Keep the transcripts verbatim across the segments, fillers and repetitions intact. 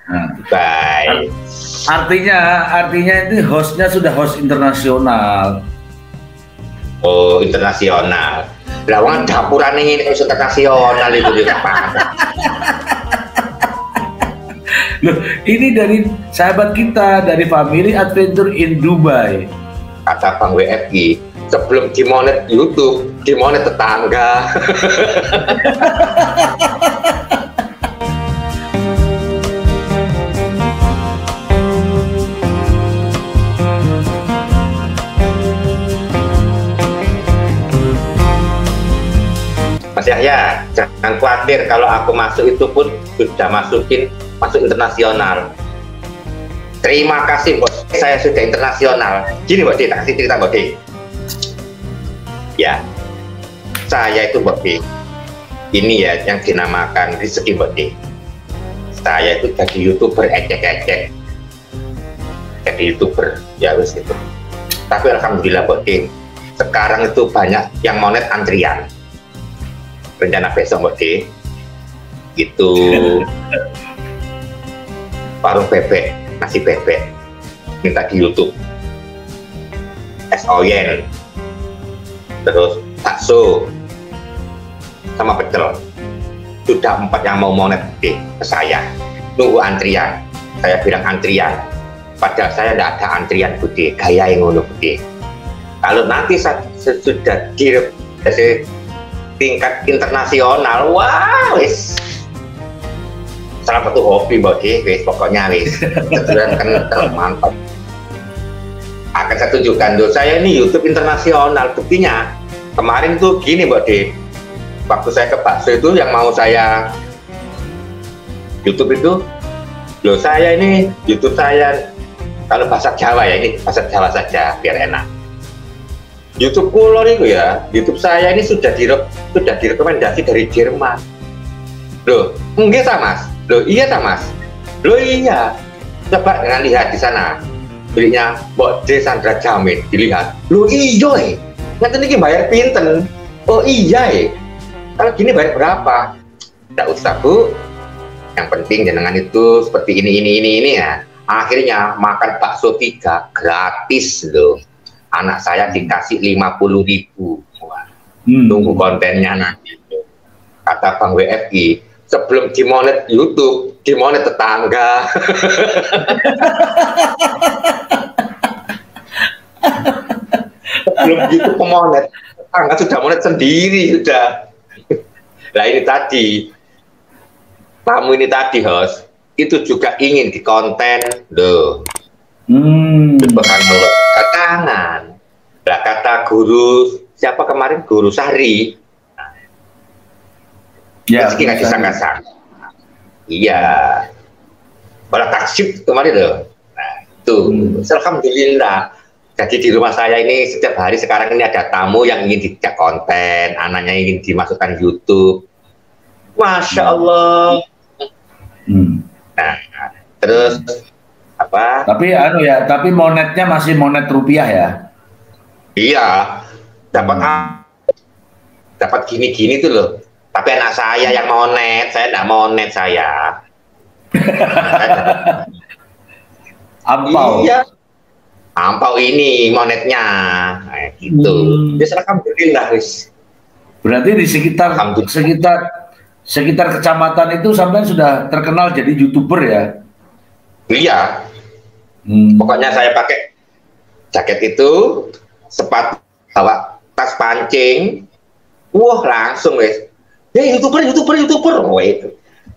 Nah, Baik. Artinya, artinya itu hostnya sudah host internasional. Oh, internasional. Lawangan dapuran ini host internasional itu juga Pak. Loh, ini dari sahabat kita dari Family Adventure in Dubai. Kata Bang W F G, sebelum dimonet YouTube, dimonet tetangga. Mas Yahya, jangan khawatir kalau aku masuk itu pun sudah masukin masuk internasional. Terima kasih bos, saya sudah internasional. Gini Mbak D, tak kasih cerita Mbak D. Ya, saya itu Mbak D. Ini ya yang dinamakan rezeki Mbak D. Saya itu jadi YouTuber ecek-ecek. Jadi YouTuber, ya wis itu. Tapi alhamdulillah Mbak D, sekarang itu banyak yang monet antrian. Rencana besok Mbak D itu warung bebek, nasi bebek minta di YouTube, es oyen, terus bakso sama pecel. Sudah empat yang mau monet D ke saya, nunggu antrian. Saya bilang antrian, padahal saya tidak ada antrian Bude, gaya yang ngono Bude. Kalau nanti sudah di tingkat internasional, wah wis salah satu hobi Mbak D, wis pokoknya wis keturunan kental mantap. Akan saya tunjukkan tuh, saya ini YouTube internasional. Buktinya kemarin tuh gini Mbak D, waktu saya ke bakso itu yang mau saya YouTube itu, loh saya ini YouTube saya kalau bahasa Jawa ya, ini bahasa Jawa saja biar enak. YouTube kulon itu ya, YouTube saya ini sudah di sudah direkomendasi dari Jerman. Loh, enggak sama Mas. Loh iya sama Mas. Loh iya. Coba dengan lihat di sana. Belinya Mbak D Sandra Jamin, dilihat. Loh iya eh. Nanti ini bayar pinten. Oh iya eh. Kalau gini bayar berapa? Tidak usah Bu. Yang penting jenengan itu seperti ini ini ini ini ya. Akhirnya makan bakso tiga gratis loh. Anak saya dikasih lima puluh ribu. Hmm. Tunggu kontennya nanti. Kata Bang W F G, sebelum dimonet YouTube, dimonet tetangga. Sebelum YouTube pemonet, tetangga sudah monet sendiri sudah. Nah ini tadi, tamu ini tadi host, itu juga ingin di konten loh. Hmm. Bukan tangan. Nah, kata guru siapa kemarin, Guru Sari. Ya, rezeki nggak disangka-sangka. Iya. Malah taksib kemarin loh. Nah, itu. Hmm. Alhamdulillah. Jadi di rumah saya ini setiap hari sekarang ini ada tamu yang ingin dijak konten, anaknya ingin dimasukkan YouTube. Masya Allah. Hmm. Nah, terus apa? Tapi anu ya, tapi monetnya masih monet rupiah ya? Iya, dapat hmm. dapat gini-gini tuh loh. Tapi anak saya yang monet, saya tidak monet saya. Ampau. Iya, ampau ini monetnya, nah, gitu. Hmm. Ya alhamdulillah wis. Berarti di sekitar sekitar sekitar kecamatan itu sampai sudah terkenal jadi YouTuber ya? Iya. Hmm. Pokoknya saya pakai jaket itu, sepatu, bawa tas pancing, wah langsung wes, ya YouTuber, YouTuber, YouTuber, wah itu,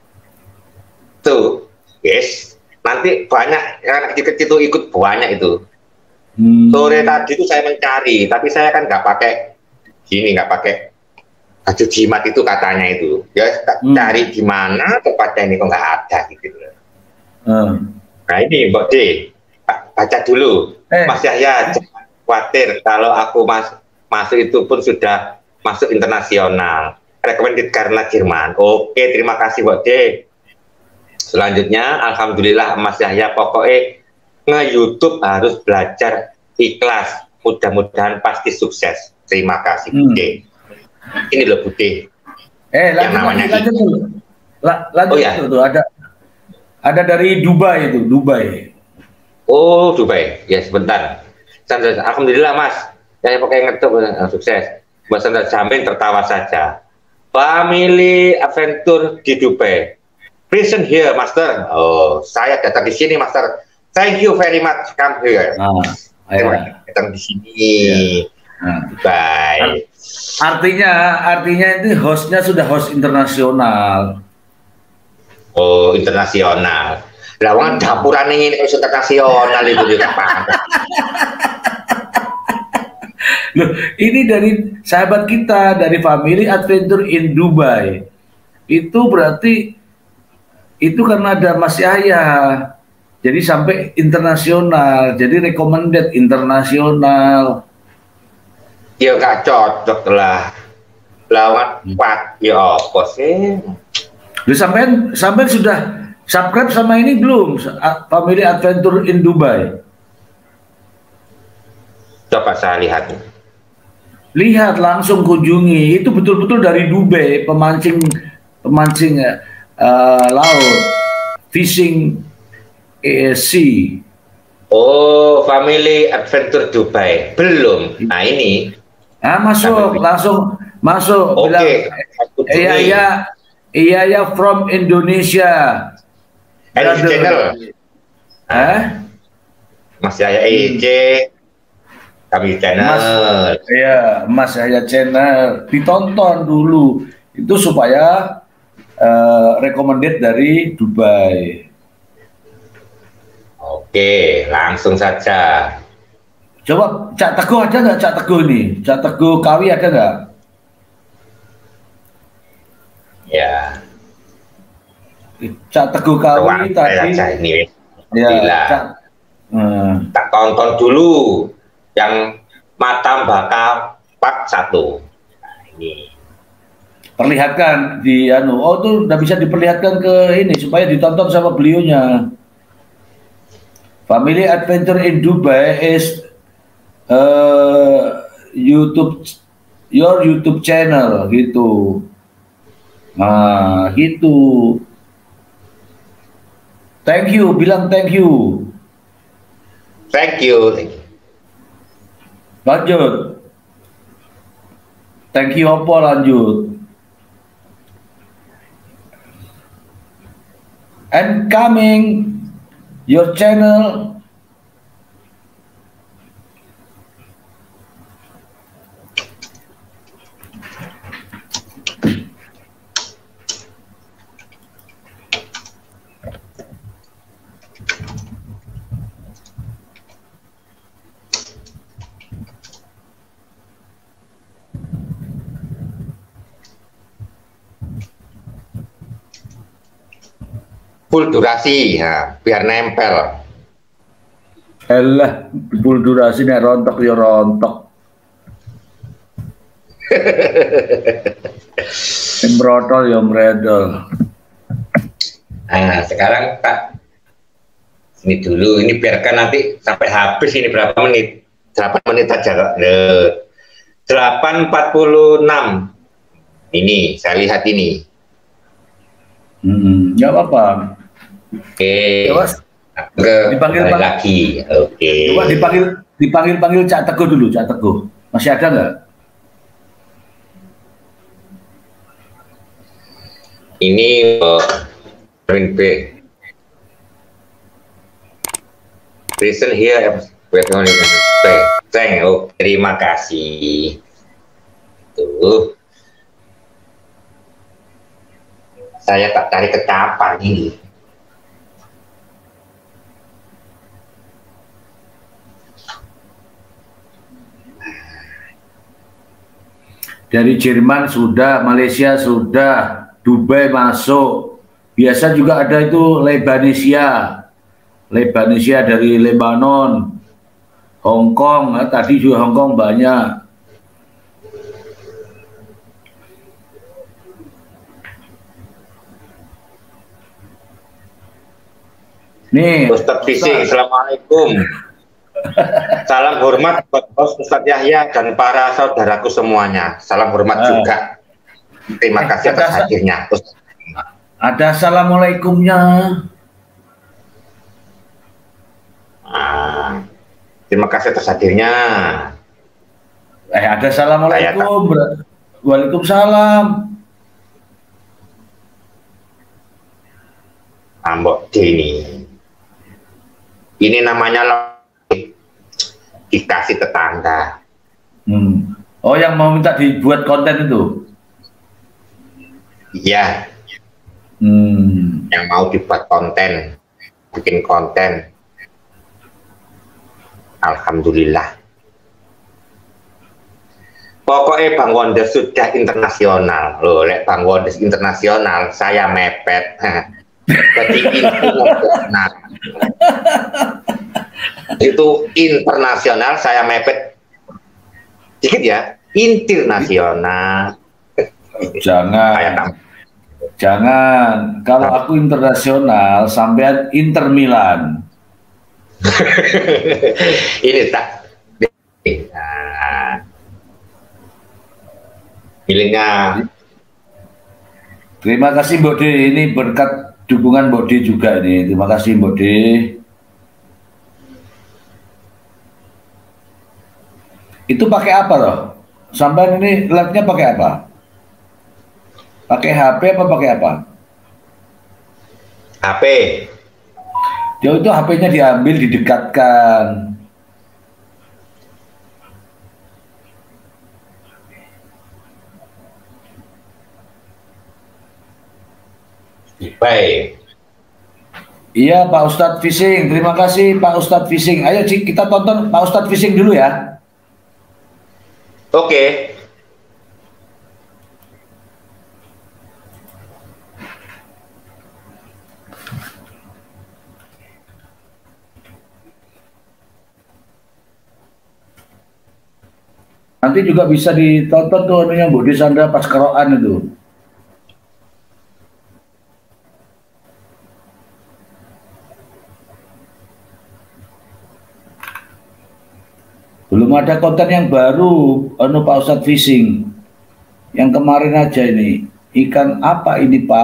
tuh, yes, nanti banyak anak kecil-kecil itu ikut banyak itu. Hmm. Sore tadi itu saya mencari, tapi saya kan nggak pakai gini, nggak pakai baju jimat itu katanya itu, ya hmm. cari gimana tempatnya ini kok nggak ada gitu. Hmm. Nah ini Mbak D, baca dulu, eh. Mas Yahya, jangan khawatir kalau aku mas masuk itu pun sudah masuk internasional, recommended karena Jerman. Oke, terima kasih Mbak D. Selanjutnya, alhamdulillah Mas Yahya, pokoknya nge-YouTube harus belajar ikhlas. Mudah-mudahan pasti sukses. Terima kasih hmm. Bude. Ini loh Bude. Eh, lanjut, yang namanya lanjut dulu. La, lanjut oh, ya? dulu, ada Ada dari Dubai itu, Dubai. Oh, Dubai. Ya, sebentar. Alhamdulillah, Mas. Saya pakai ngetuk, sukses. Mas Anda jamin tertawa saja. Family Adventure di Dubai. Present here, Master. Oh, saya datang di sini, Master. Thank you very much. Come here. Nah, Terima datang di sini. Ya. Nah. Bye. Artinya, artinya itu hostnya sudah host internasional. Oh, internasional. Lawangan dapuran ini internasional itu juga Pak. Loh, ini dari sahabat kita dari Family Adventure in Dubai. Itu berarti itu karena ada Mas Yahya. Jadi sampai internasional, jadi recommended internasional. Ya gak cocok lah. Lawan kuat ya apa sih? Lu sampai sampai sudah subscribe sama ini belum? Family Adventure in Dubai. Coba saya lihat. Lihat langsung kunjungi. Itu betul-betul dari Dubai, pemancing pemancing uh, laut, fishing uh, sea. Oh, Family Adventure Dubai. Belum. Nah, ini. Ah, masuk, langsung masuk. Oke. Okay. Iya, iya. Iya, ya from Indonesia. Ada channel. Eh? Mas Yahya E C. Kami channel. Iya, Mas Yahya channel. Ditonton dulu. Itu supaya uh, recommended dari Dubai. Oke, langsung saja. Coba Cak Teguh ada nggak Cak Teguh nih? Cak Teguh Kawi ada nggak? Ya. Cak Teguh Kawi tadi. Ini. Ya. Cak, hmm. Tak tonton dulu yang Mata Bakal part satu. Nah, ini. Perlihatkan di anu. Oh, itu udah bisa diperlihatkan ke ini supaya ditonton sama beliaunya. Family Adventure in Dubai is uh, YouTube, your YouTube channel gitu. Nah, gitu. Thank you, bilang thank you. Thank you. Thank you. Lanjut. Thank you apa lanjut. And coming your channel full durasi ya, biar nempel. Elah, full durasi nih rontok ya rontok. Embrotol ya mredol. Nah, sekarang Pak, ini dulu, ini biarkan nanti sampai habis ini berapa menit? delapan menit aja kok. delapan empat puluh enam. Ini, saya lihat ini. Hmm, nggak apa-apa. Oke. Coba ke dipanggil lagi. Oke. Coba dipanggil dipanggil panggil Cak Teguh dulu, Cak Teguh. Masih ada nggak? Ini uh, B. Listen here. Thank you. Terima kasih. Tuh. Saya tak cari kecapan ini. Dari Jerman sudah, Malaysia sudah, Dubai masuk. Biasa juga ada itu Lebanesia. Lebanesia dari Lebanon. Hong Kong, nah, tadi juga Hong Kong banyak. Nih, Ustadz Fisik, Assalamualaikum. Salam hormat buat Ustadz Yahya dan para saudaraku semuanya. Salam hormat uh. juga. Terima kasih atas hadirnya. Ada assalamualaikumnya. Terima kasih atas hadirnya. Eh, ada assalamualaikum. Waalaikumsalam. Ambok Dini. Ini namanya dikasih tetangga. Hmm. Oh, yang mau minta dibuat konten itu? Iya. Hmm. Yang mau dibuat konten, bikin konten. Alhamdulillah. Pokoknya Bang Wondes sudah internasional loh. Lek Bang Wondes internasional, saya mepet. Jadi internasional. Itu internasional, saya mepet. Dikit ya, internasional. Jangan. Saya Jangan. Kalau aku internasional, sampean Inter Milan. Ini tak. Nah. Pilihnya. Terima kasih Mbok De, ini berkat dukungan Mbok De juga ini. Terima kasih Mbok De. Itu pakai apa loh? Sampai ini live-nya pakai apa? Pakai H P apa pakai apa? H P. Jauh itu H P-nya diambil, didekatkan. Baik. Iya Pak Ustadz Fishing, terima kasih Pak Ustadz Fishing. Ayo Cik, kita tonton Pak Ustadz Fishing dulu ya. Oke. Nanti juga bisa ditonton tuh anunya Bu De Sandra pas keroan itu. Belum ada konten yang baru, anu Pak Ustadz Fishing. Yang kemarin aja ini, ikan apa ini Pak?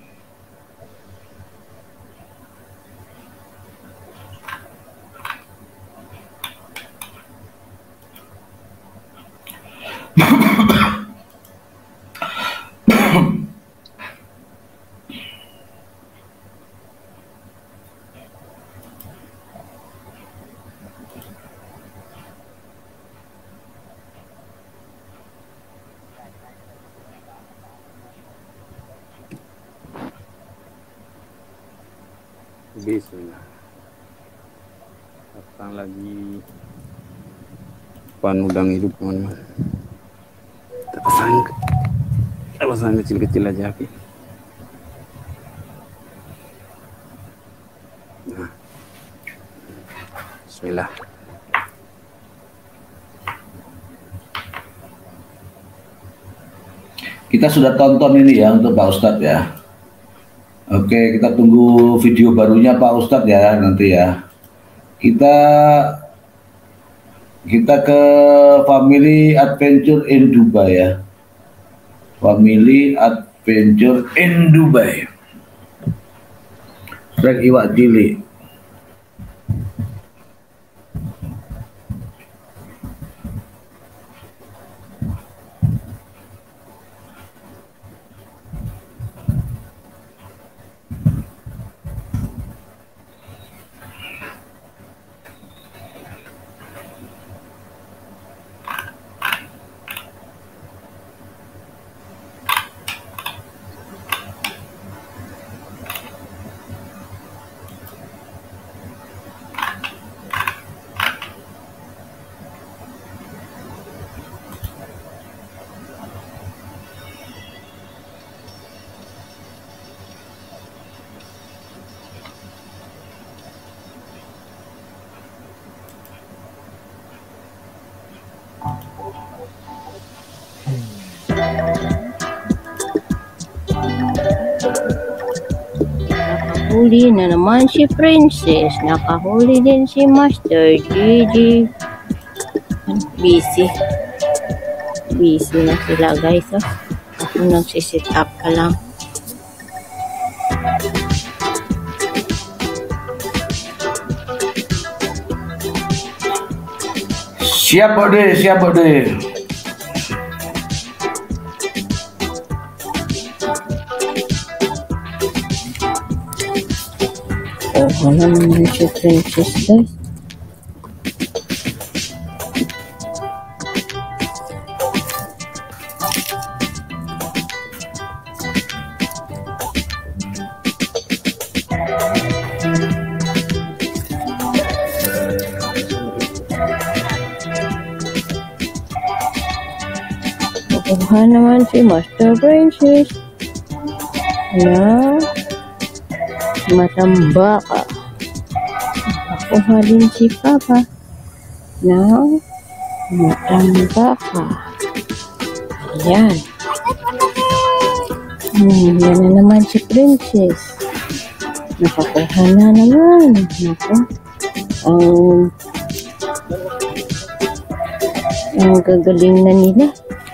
Bismillah. Datang lagi pan udang hidup teman-teman. Pasang, pasang kecil-kecil aja api. Nah, Bismillah. Kita sudah tonton ini ya untuk Pak Ustadz ya. Oke, kita tunggu video barunya Pak Ustadz ya nanti ya. Kita kita ke Family Adventure in Dubai ya. Family Adventure in Dubai. Rek iwak cilik. Nakahuli na naman si Princess. Nakahuli din si Master Gigi. Busy. Busy na sila guys. Oh. Ako nagsisit up pa lang. Siap Bode, siap Bode. Oh, mana naman si Princess guys. Kuha naman si Master Princess na matambaka. Kuha din si Papa na matambaka. Ayan. Hmm, yan na naman si Princess. Nakakuha na naman. Naku. Ang ang gagaling na nila.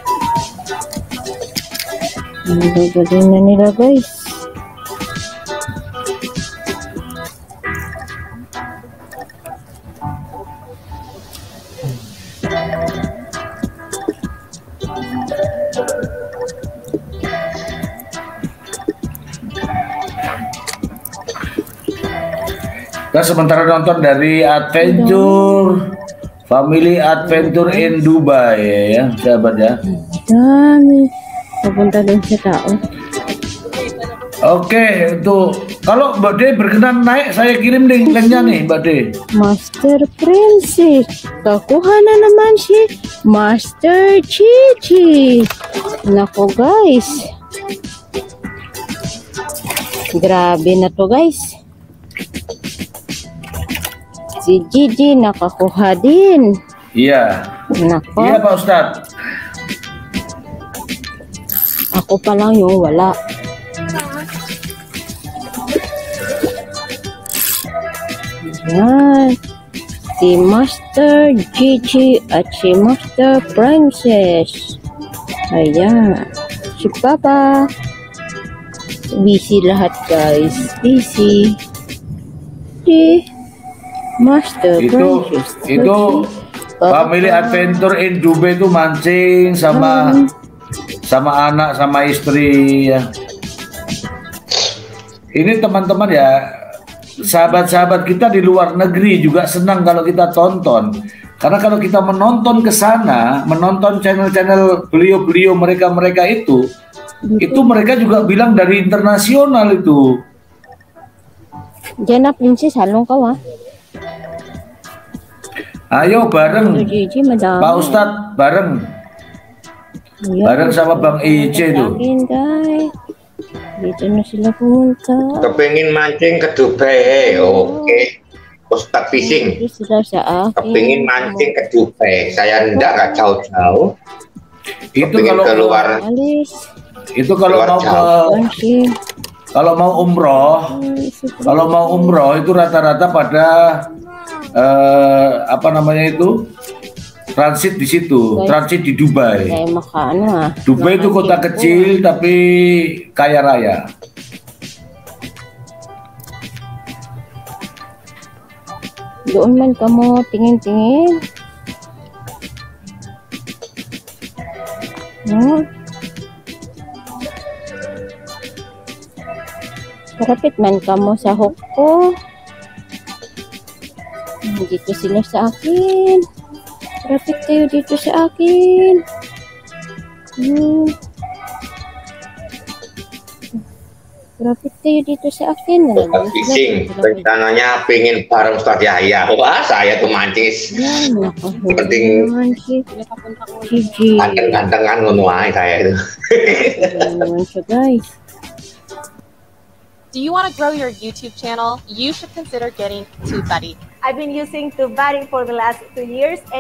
Ang gagaling na nila guys. Nah, sementara nonton dari Adventure Family Adventure in Dubai ya, sahabat ya. Dami. Papunta din sa tao. Oke, untuk kalau Mbak De berkenan naik, saya kirim link linknya nih Mbak De. Master Princess. Kakuha na naman si Master Chichi. Nako guys. Grabe na to guys. Si Gigi nakakuha din. Iya. Nako. Iya Pak Ustadz. Ako pa lang yung wala. Yan. Si Master Gigi at si Master Princess. Ayan. Si Papa. Busy lahat guys. Busy. Si Master Itu Princess. itu Family Adventure in Dubai itu mancing sama Hmm. sama anak sama istri ya. Ini teman-teman ya, sahabat-sahabat kita di luar negeri juga senang kalau kita tonton. Karena kalau kita menonton ke sana, menonton channel-channel beliau-beliau mereka-mereka itu, itu mereka juga bilang dari internasional itu. Diyan na Princess, halong ka wa. Ayo bareng Gigi madami. Pak Ustadz, bareng. Ayan. Bareng sama Bang Ice tuh. Akin guys. Dito na sila pumunta. Kepingin mancing ke Dubai, oke. Ustadz Fishing. Dito sila sa akin. Kepingin mancing ke Dubai, saya ndak nggak jauh-jauh. Itu Kepingin kalau keluar, Alis. itu kalau Keluar mau ke Pansin. kalau mau umroh, kalau mau umroh itu rata-rata pada eh, apa namanya itu transit di situ, transit di Dubai. Kaya makaano ah. Dubai itu kota kecil tapi kaya raya. Doon man ka mo tingin-tingin. Hmm. Karapit man ka mo sa hook ko. Dito sila sa akin. Karapit kayo dito sa akin. Hmm. Karapit kayo dito sa akin. Ustadz Fishing. Rencananya pengen bareng Ustadz Yahya. Wah, saya tuh mancing. Yan, nakahuli Penting. naman si Gigi. Ganteng-gantengan ngono ae saya itu. Naman siya guys. Do you want to grow your YouTube channel? You should consider getting TubeBuddy. I've been using TubeBuddy for the last two years. And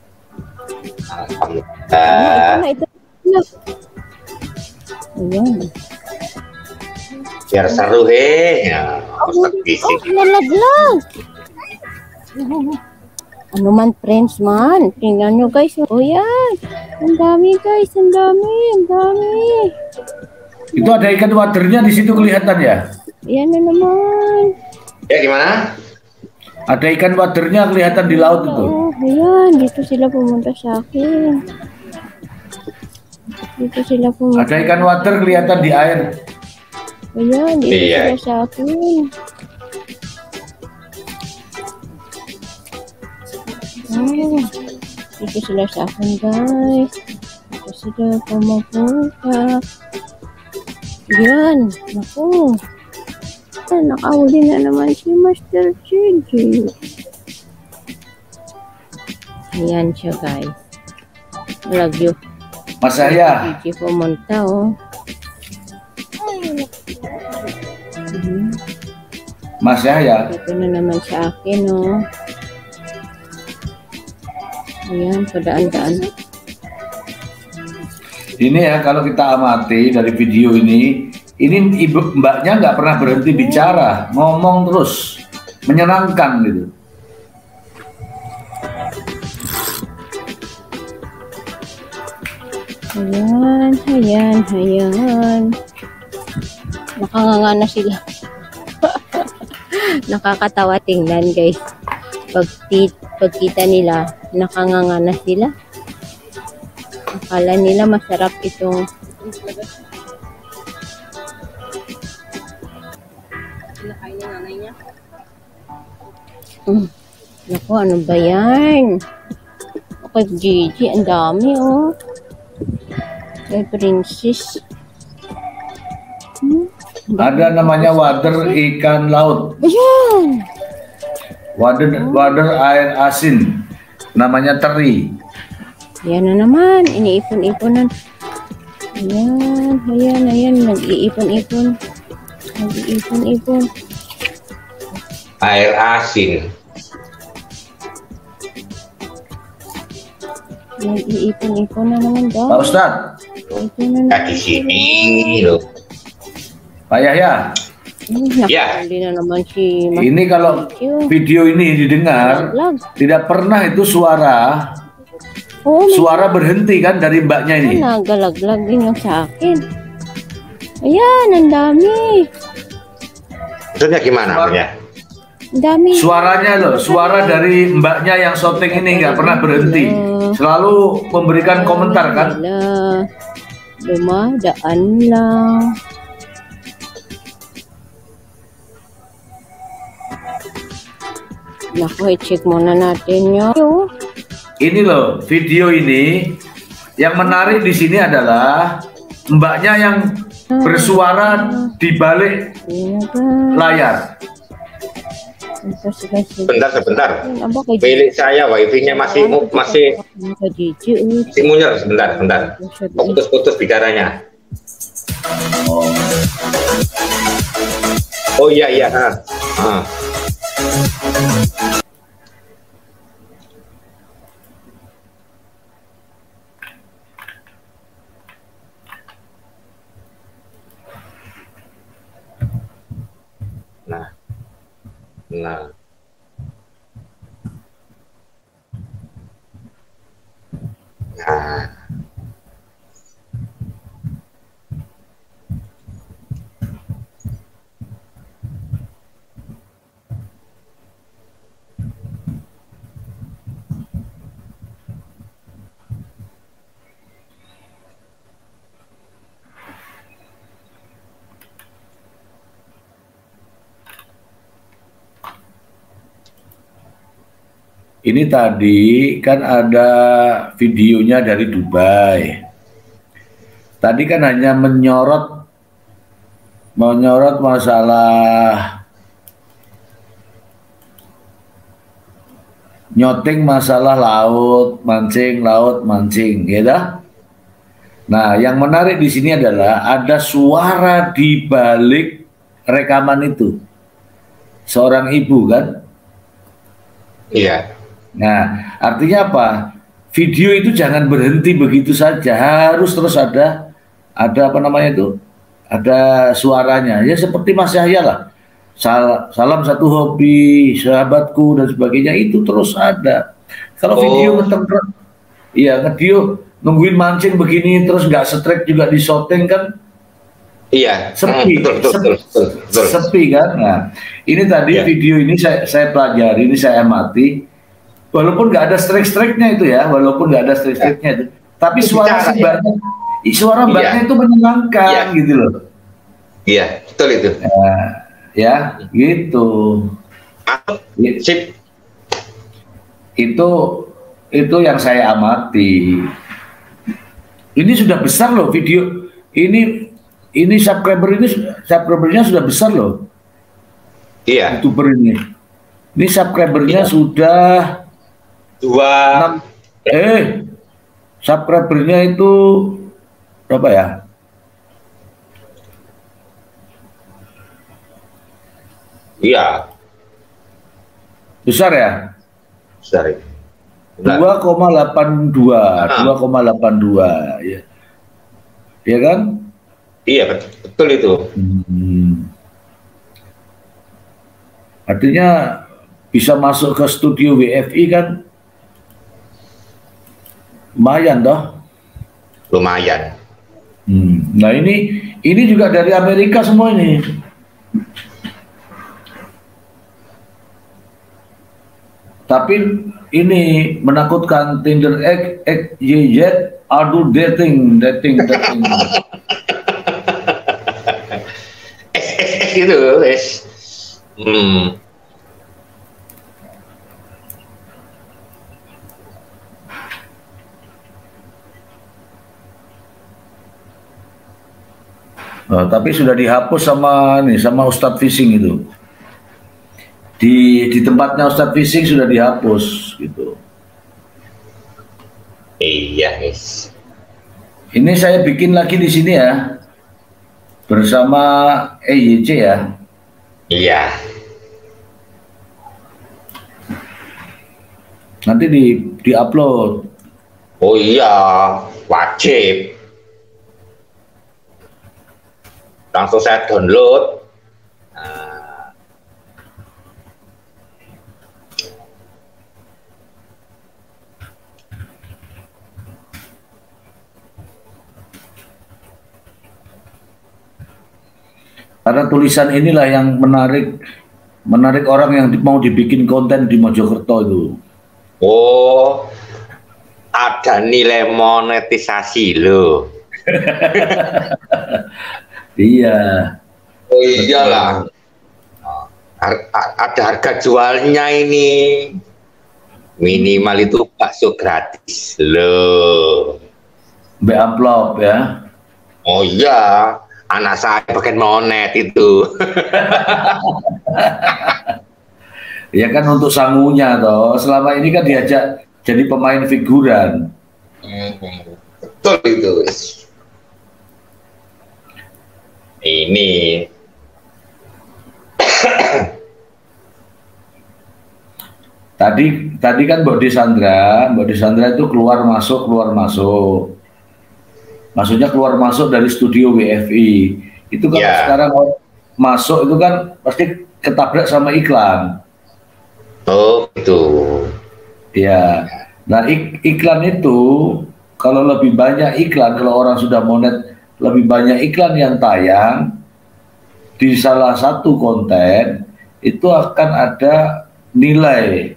Alhamdulillah. Ano, ito na, ito na. Ayan. Biar seru he. Ya, Ustadz Oh, Fishing. nalaglag. Ano man, friends man. Tingnan nyo guys. O yan. Ang dami guys. Ang dami. Ang dami. Itu ada ikan wadernya di situ kelihatan ya. Yan na naman. Ya gimana? Ada ikan wadernya kelihatan di laut itu. Oh, Ayan, dito sila pumunta sa akin. Dito sila pumunta. Ada ikan water kelihatan di air. Ayan, dito Iya. sila sa akin. Oh, dito sila sa akin, guys. Dito sila pumupunta. Yan, naku. Ah, nakahuli na naman si Master J J. Ayan siya, guys. Lagyo. Mas Yahya, J J pumunta, oh. Mhm. Mas Yahya, Dito na naman sa akin, oh. Ayan, padaan-daan. ini ya kalau kita amati dari video ini, ini ibu mbaknya nggak pernah berhenti bicara, ngomong terus, menyenangkan gitu. Ayan, ayan, ayan. Nakanganga na sila. Nakakatawa tingnan, guys. Pag pagkita nila, nakanganga na sila. Akala nila masarap itong kinakain ng nanay niya. Mm. Naku, ano ba yan? Okay, Gigi, ang dami, oh. Kay Princess. Hmm? Ada namanya wader ikan laut, Ayan! wader wader air asin, namanya teri. Ayan na naman, iniipon-iponan. Ayan, ayan, ayan, nag-iipon-ipon. Nag-iipon-ipon. Air asin. Nag-iipon-ipon na naman daw. Pak Ustadz, Ito na Nah, di sini loh. Pak Yahya, Ya. Nakahuli na naman si Mas ini kalau Q. video ini didengar, Lag. tidak pernah itu suara Oh, may suara berhenti kan dari mbaknya ini. nagalaglag din yung sa akin. Ayan, ang dami. Maksudnya gimana? Maksudnya? Ang dami. Suaranya loh, suara dari mbaknya yang syuting ini nggak pernah berhenti, selalu memberikan komentar kan. Wala. Dumadaan lang. Naku, i-check muna natin yun. Ini loh, video ini yang menarik di sini adalah mbaknya yang bersuara di balik Ayan ba? layar. Ito sila sila. Sebentar, sebentar. Aba, kay Milik saya wifi-nya masih mu- masih Kay Gigi, oh. masih munyer. Sebentar, sebentar. Putus-putus bicaranya. Oh iya iya. Ah. Ah. Nah, nah. Nah. Ini tadi kan ada videonya dari Dubai. Tadi kan hanya menyorot menyorot masalah nyoting masalah laut, mancing, laut, mancing, ya dah? Nah, yang menarik di sini adalah ada suara di balik rekaman itu. Seorang ibu kan? Iya. Nah, artinya apa? Video itu jangan berhenti begitu saja, harus terus ada ada apa namanya itu? Ada suaranya. Ya seperti Mas Yahya lah. Sal salam satu hobi, sahabatku dan sebagainya itu terus ada. Kalau Oh. video ngetengkrek, iya video nungguin mancing begini terus nggak strike juga di shooting kan Iya. sepi, Hmm, betul, betul, sepi, betul, betul, betul. sepi kan. Nah, ini tadi Iya. video ini saya, saya pelajari, ini saya amati. walaupun nggak ada strike-strike-nya itu ya, walaupun nggak ada strike-strike-nya itu, tapi suara si mbaknya, ya. suara mbaknya iya. itu menyenangkan iya. gitu loh. Iya, betul itu. Ya, ya gitu. Sip. Itu itu yang saya amati. Ini sudah besar loh video ini. Ini subscriber ini subscribernya sudah besar loh. Iya. YouTuber ini. Ini subscribernya iya. sudah dua. enam, eh, subscribernya itu berapa ya? Iya. Besar ya? Besar. dua koma delapan dua, dua koma delapan dua, ya. Iya kan? Iya, betul, betul itu. Hmm. Artinya bisa masuk ke studio W F I kan lumayan toh? Lumayan. Hmm. Nah ini ini juga dari Amerika semua ini. Tapi ini menakutkan Tinder X, X, Y, Z, aduh dating, dating, dating. Gitu, guys. Hmm. Oh, tapi sudah dihapus sama nih sama Ustadz Fishing itu. Di di tempatnya Ustadz Fishing sudah dihapus gitu. Iya, guys. Ini saya bikin lagi di sini ya. Bersama E Y C ya. Iya. Nanti di di-upload. Oh iya, wajib. Langsung saya download. Nah. Karena tulisan inilah yang menarik menarik orang yang mau dibikin konten di Mojokerto itu. Oh, ada nilai monetisasi loh. Iya. Oh iyalah. Har ada harga jualnya ini. Minimal itu bakso gratis loh. Be amplop ya. Oh iya, anak saya pakai monet itu. Ya kan untuk sangunya toh. Selama ini kan diajak jadi pemain figuran. Hmm, betul itu. Ini tadi tadi kan Mbak Desandra, Mbak Desandra itu keluar masuk keluar masuk. Maksudnya keluar masuk dari studio W F I. Itu kan yeah. sekarang masuk itu kan pasti ketabrak sama iklan. Oh, itu. Ya. Nah, ik iklan itu kalau lebih banyak iklan, kalau orang sudah monet lebih banyak iklan yang tayang di salah satu konten itu akan ada nilai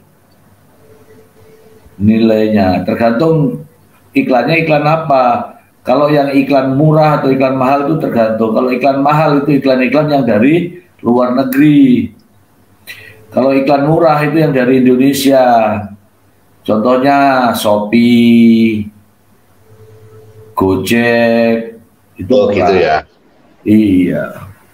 nilainya tergantung iklannya iklan apa. Kalau yang iklan murah atau iklan mahal itu tergantung. Kalau iklan mahal itu iklan-iklan yang dari luar negeri. Kalau iklan murah itu yang dari Indonesia. Contohnya Shopee, Gojek. Itu oh, gitu ya. Iya.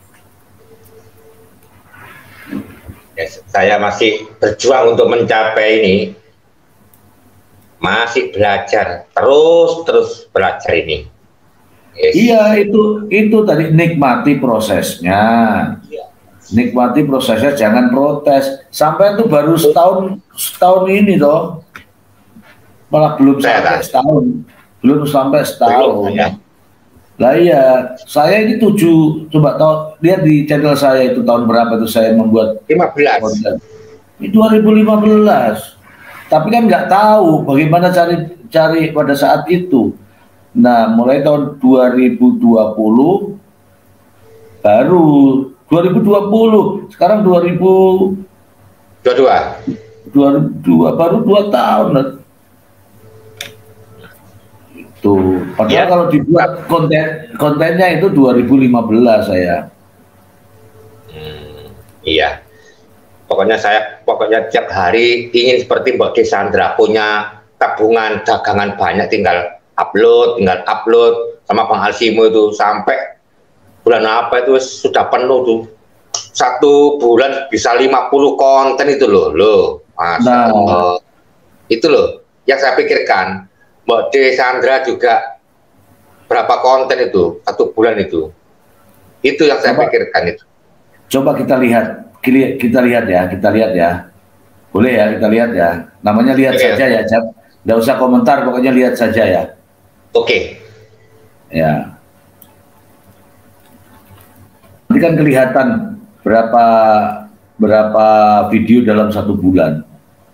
Ya, saya masih berjuang untuk mencapai ini. Masih belajar, terus terus belajar ini. Yes. Iya, itu itu tadi nikmati prosesnya. Iya. Nikmati prosesnya, jangan protes. Sampai itu baru setahun setahun ini toh. Malah belum saya sampai tak. setahun. Belum sampai setahun. Belum, ya. Lah iya, saya ini tujuh, coba tahu lihat di channel saya itu tahun berapa itu saya membuat lima belas. Konten. Ini dua ribu lima belas. Tapi kan nggak tahu bagaimana cari cari pada saat itu. Nah, mulai tahun dua ribu dua puluh baru dua ribu dua puluh, sekarang dua ribu dua puluh dua. dua ribu dua baru dua tahun. Tuh, padahal Ya. kalau dibuat konten kontennya itu dua ribu lima belas saya. Hmm, iya. Pokoknya saya pokoknya tiap hari ingin seperti Mbak Desandra, punya tabungan dagangan banyak, tinggal upload, tinggal upload sama Bang Alsimo itu sampai bulan apa itu sudah penuh tuh. Satu bulan bisa lima puluh konten itu loh, loh. Masya Nah. Allah. Itu loh yang saya pikirkan. Mbak Desandra juga berapa konten itu satu bulan itu? Itu yang saya Coba. pikirkan itu. Coba kita lihat, Kili- kita lihat ya, kita lihat ya. Boleh ya, kita lihat ya. Namanya lihat Oke. saja ya, Cap. Nggak usah komentar, pokoknya lihat saja ya. Oke. Ya. Nanti kan kelihatan berapa berapa video dalam satu bulan.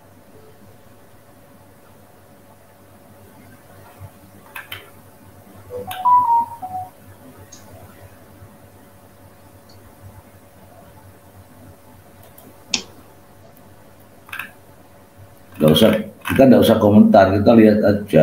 Nggak usah, kita nggak usah komentar, kita lihat aja.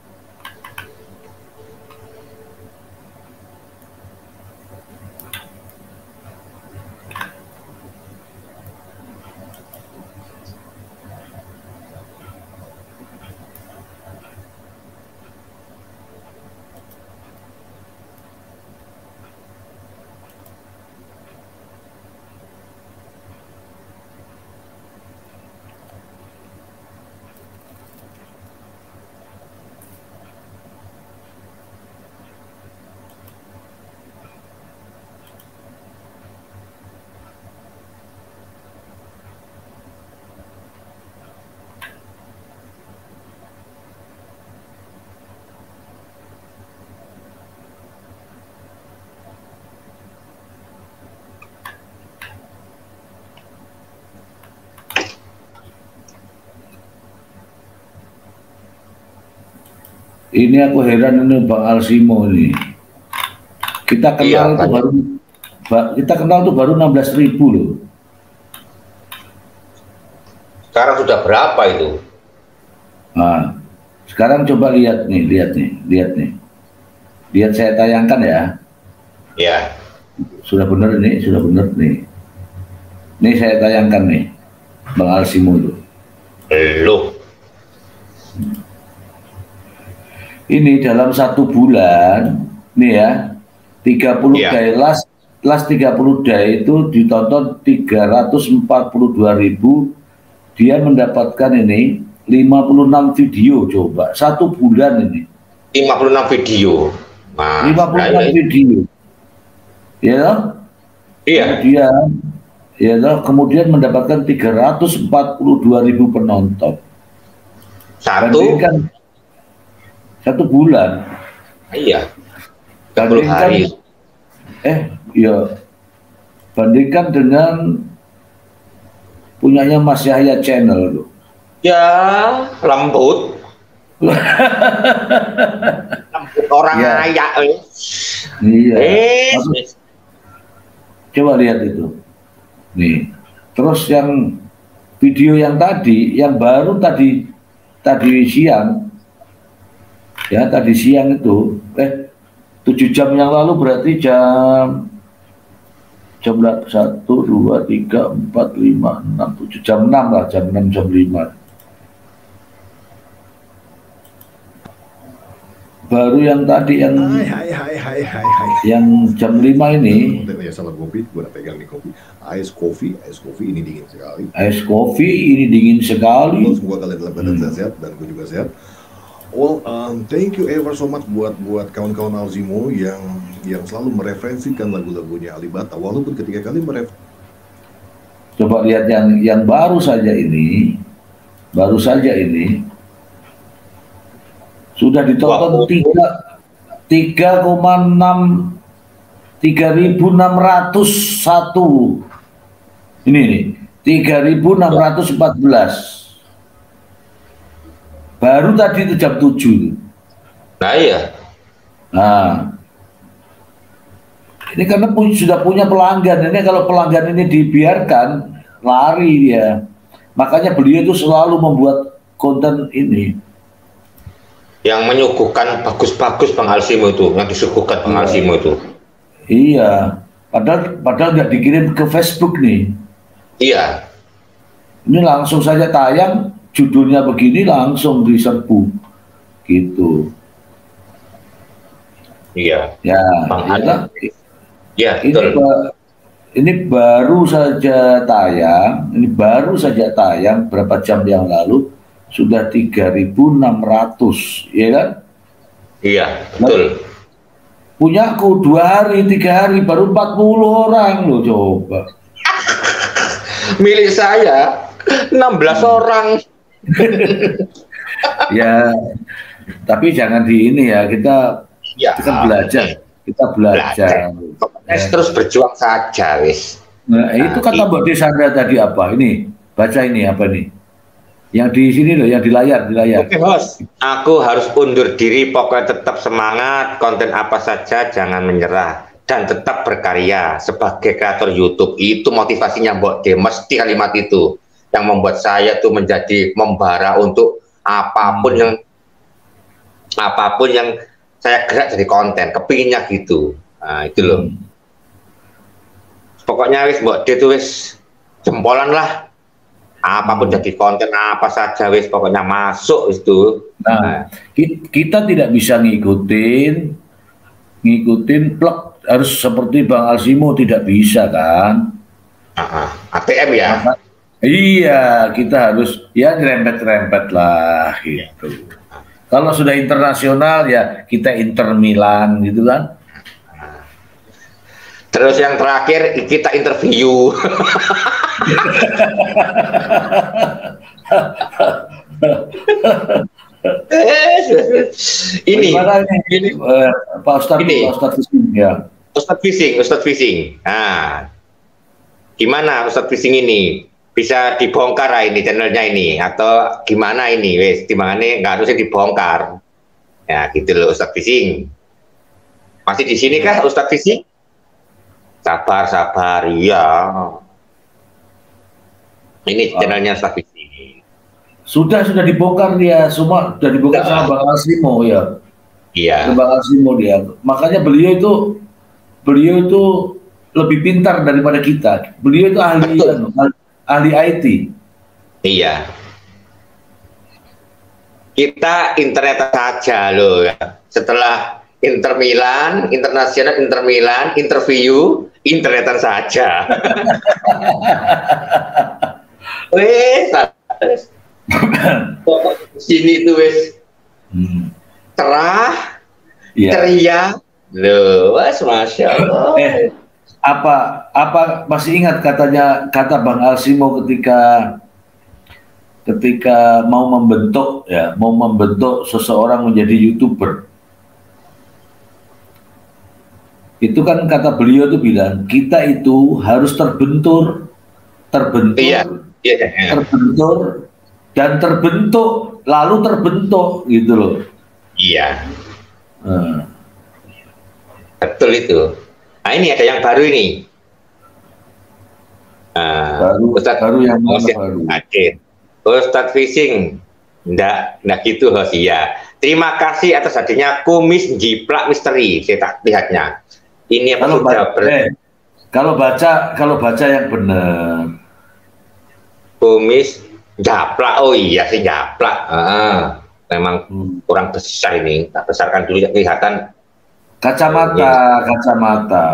Ini aku heran ini Bang Alsimo ini. Kita kenal Iya, itu Pak. baru ba- kita kenal tuh baru enam belas ribu loh. Sekarang sudah berapa itu? Nah, sekarang coba lihat nih, lihat nih, lihat nih. Lihat saya tayangkan ya. Ya. Sudah benar ini, sudah benar nih. Ini saya tayangkan nih, Bang Alsimo itu. Loh. Ini dalam satu bulan, nih ya, tiga puluh Iya. day last, last tiga puluh day itu ditonton tiga ratus empat puluh dua ribu, dia mendapatkan ini lima puluh enam video coba, satu bulan ini. lima puluh enam video. Mas, lima puluh enam nah, ini- video. Ya toh? Iya. Kemudian, ya toh, kemudian mendapatkan tiga ratus empat puluh dua ribu penonton. Satu. Bandingkan satu bulan. Iya. tiga puluh Bandingkan, hari. eh, ya, bandingkan dengan punyanya Mas Yahya Channel loh. Ya, lembut. Lembut orang Ya. kaya. Eh. Iya. Eh. Maksud- coba lihat itu. Nih. Terus yang video yang tadi, yang baru tadi tadi siang, ya tadi siang itu, eh tujuh jam yang lalu berarti jam jam satu, dua, tiga, empat, lima, enam, tujuh, jam enam lah, jam enam, jam lima. Baru yang tadi yang Hai hai hai hai hai hai. yang jam lima ini, Konten ya salam kopi, gue udah pegang nih kopi. Ice coffee, ice coffee ini dingin sekali. es kopi ini dingin Well, sekali. semoga kalian dalam keadaan sehat dan gue juga sehat. Well, um, thank you ever so much buat buat kawan-kawan Alsimo yang yang selalu mereferensikan lagu-lagunya Alibata. Walaupun ketika kalian meref Coba lihat yang yang baru saja ini, baru saja ini sudah ditonton Wah, tiga tiga koma enam tiga ribu enam ratus satu. Ini nih tiga ribu enam ratus empat belas. Baru tadi itu jam tujuh. Nah, iya. Nah, ini karena pu- sudah punya pelanggan. Ini kalau pelanggan ini dibiarkan lari dia. Makanya beliau itu selalu membuat konten ini. Yang menyuguhkan bagus-bagus Bang Alsimo itu, yang disuguhkan Bang Alsimo itu. Iya, padahal padahal nggak dikirim ke Facebook nih. Iya. Ini langsung saja tayang, judulnya begini langsung diserbu, gitu. Iya. Ya, Bang ya, kan? Ya, ini, betul. ba ini baru saja tayang, ini baru saja tayang berapa jam yang lalu sudah tiga ribu enam ratus, ya kan? Iya, betul. Nah, punyaku dua hari, tiga hari baru empat puluh orang loh, coba. Milik saya enam belas hmm. orang. Ya, tapi jangan di ini ya, kita ya, kita belajar, kita belajar. belajar. Ya. Terus berjuang saja, wis. Nah, itu nah, kata Mbak Desandra tadi apa? Ini baca ini apa nih? Yang di sini loh, yang di layar, di layar. Oke, host. Aku harus undur diri, pokoknya tetap semangat, konten apa saja jangan menyerah dan tetap berkarya sebagai kreator YouTube. Itu motivasinya Mbak De, mesti kalimat itu yang membuat saya tuh menjadi membara untuk apapun hmm. yang apapun yang saya gerak jadi konten, kepinginnya gitu. Nah, itu loh. Hmm. Pokoknya wis Mbak De tuh wis jempolan lah. Apapun hmm. jadi konten apa saja wis pokoknya masuk itu. Nah, kita tidak bisa ngikutin ngikutin plek harus seperti Bang Alsimo, tidak bisa kan? Uh-huh. A T M ya. Maka, iya, kita harus ya rempet-rempet lah gitu. Kalau sudah internasional ya kita Inter Milan gitu kan. Terus yang terakhir kita interview. ini, ini uh, Pak Ustadz, ini. Pak Ustadz Fishing ya. Ustadz Fishing, Ustadz Fishing. Nah, gimana Ustadz Fishing ini? Bisa dibongkar lah ini channelnya ini atau gimana ini? Wes, dimana nggak harusnya dibongkar. Ya gitu loh Ustadz Fishing. Masih di sini kah Ustadz Fishing? Sabar, sabar, iya. Ini channelnya Ustadz Fishing. Sudah, sudah dibongkar dia, semua sudah dibongkar sama Bang Alsimo ya. Iya. Bang Alsimo dia. Makanya beliau itu, beliau itu lebih pintar daripada kita. Beliau itu ahli, ahli, ahli I T. Iya. Kita internet saja loh ya. Setelah Inter Milan, internasional Inter Milan, interview, internetan saja. Wes, sini tuh wes hmm. cerah, yeah. ceria, loh, wes masya Allah. Eh, apa, apa masih ingat katanya kata Bang Alsimo ketika ketika mau membentuk ya, mau membentuk seseorang menjadi YouTuber. Itu kan kata beliau tuh bilang, kita itu harus terbentur, terbentur, iya, iya, iya. terbentur, dan terbentuk, lalu terbentuk, gitu loh. Iya. Hmm. Betul itu. Nah ini ada yang baru ini. Uh, baru, Ustadz, baru yang mana Ustadz, baru? Ustadz Fishing, enggak, enggak gitu host ya. Terima kasih atas hadirnya kumis jiplak misteri, saya tak lihatnya. Ini apa kalau sudah baca, eh, kalau baca kalau baca yang benar. Kumis japlak, oh iya sih japlak. Ah, memang hmm. kurang besar ini. Tak besarkan dulu kelihatan. Kacamata, ini. kacamata.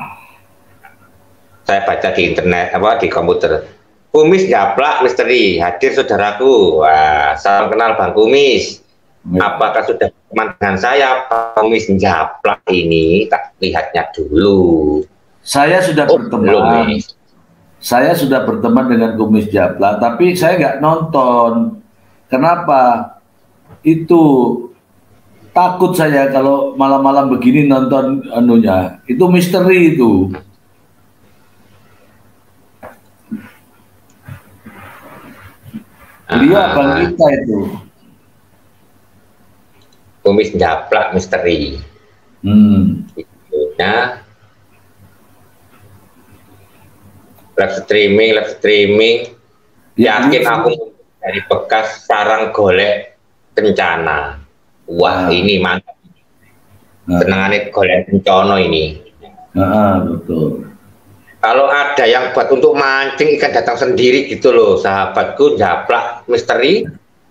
Saya baca di internet apa di komputer. Kumis japlak misteri hadir saudaraku. Wah, salam kenal Bang Kumis. Apakah sudah teman dengan saya Kumis japlak ini? Tak lihatnya dulu. Saya sudah oh, berteman. Belum, saya sudah berteman dengan Kumis japlak, tapi saya nggak nonton. Kenapa? Itu takut saya kalau malam-malam begini nonton anunya. Itu misteri itu. Beliau ah. abang kita itu. Kumis japlak misteri. Hmm. Itunya live streaming, live streaming. Yakin aku dari bekas sarang golek kencana. Wah, Nah. ini mantap. Nah. Senangannya golek kencono ini. Nah, betul. Kalau ada yang buat untuk mancing ikan datang sendiri gitu loh, sahabatku, japlak misteri.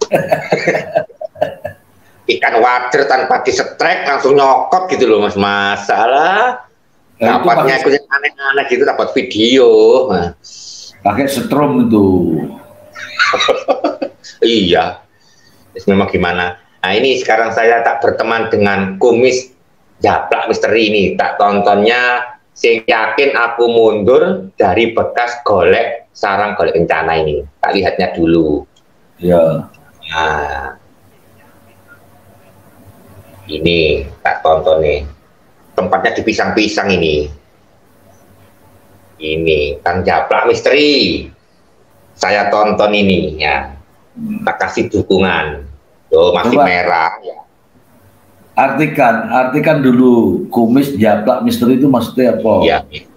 Ikan wader tanpa disetrek langsung nyokot gitu loh, Mas. Masalah. Nah, Dapatnya ikut yang aneh-aneh gitu, dapat video. Nah. Pakai setrum itu. Iya. Terus memang gimana? Nah, ini sekarang saya tak berteman dengan kumis japlak misteri ini. Tak tontonnya, sing yakin aku mundur dari bekas golek sarang golek kencana ini. Tak lihatnya dulu. Ya. Nah, ini tak tonton nih. Tempatnya di pisang-pisang ini. Ini Kang Japlak Misteri. Saya tonton ini ya. Tak kasih dukungan. Tuh masih Coba. merah ya. Artikan, artikan dulu kumis japlak misteri itu maksudnya apa? Iya.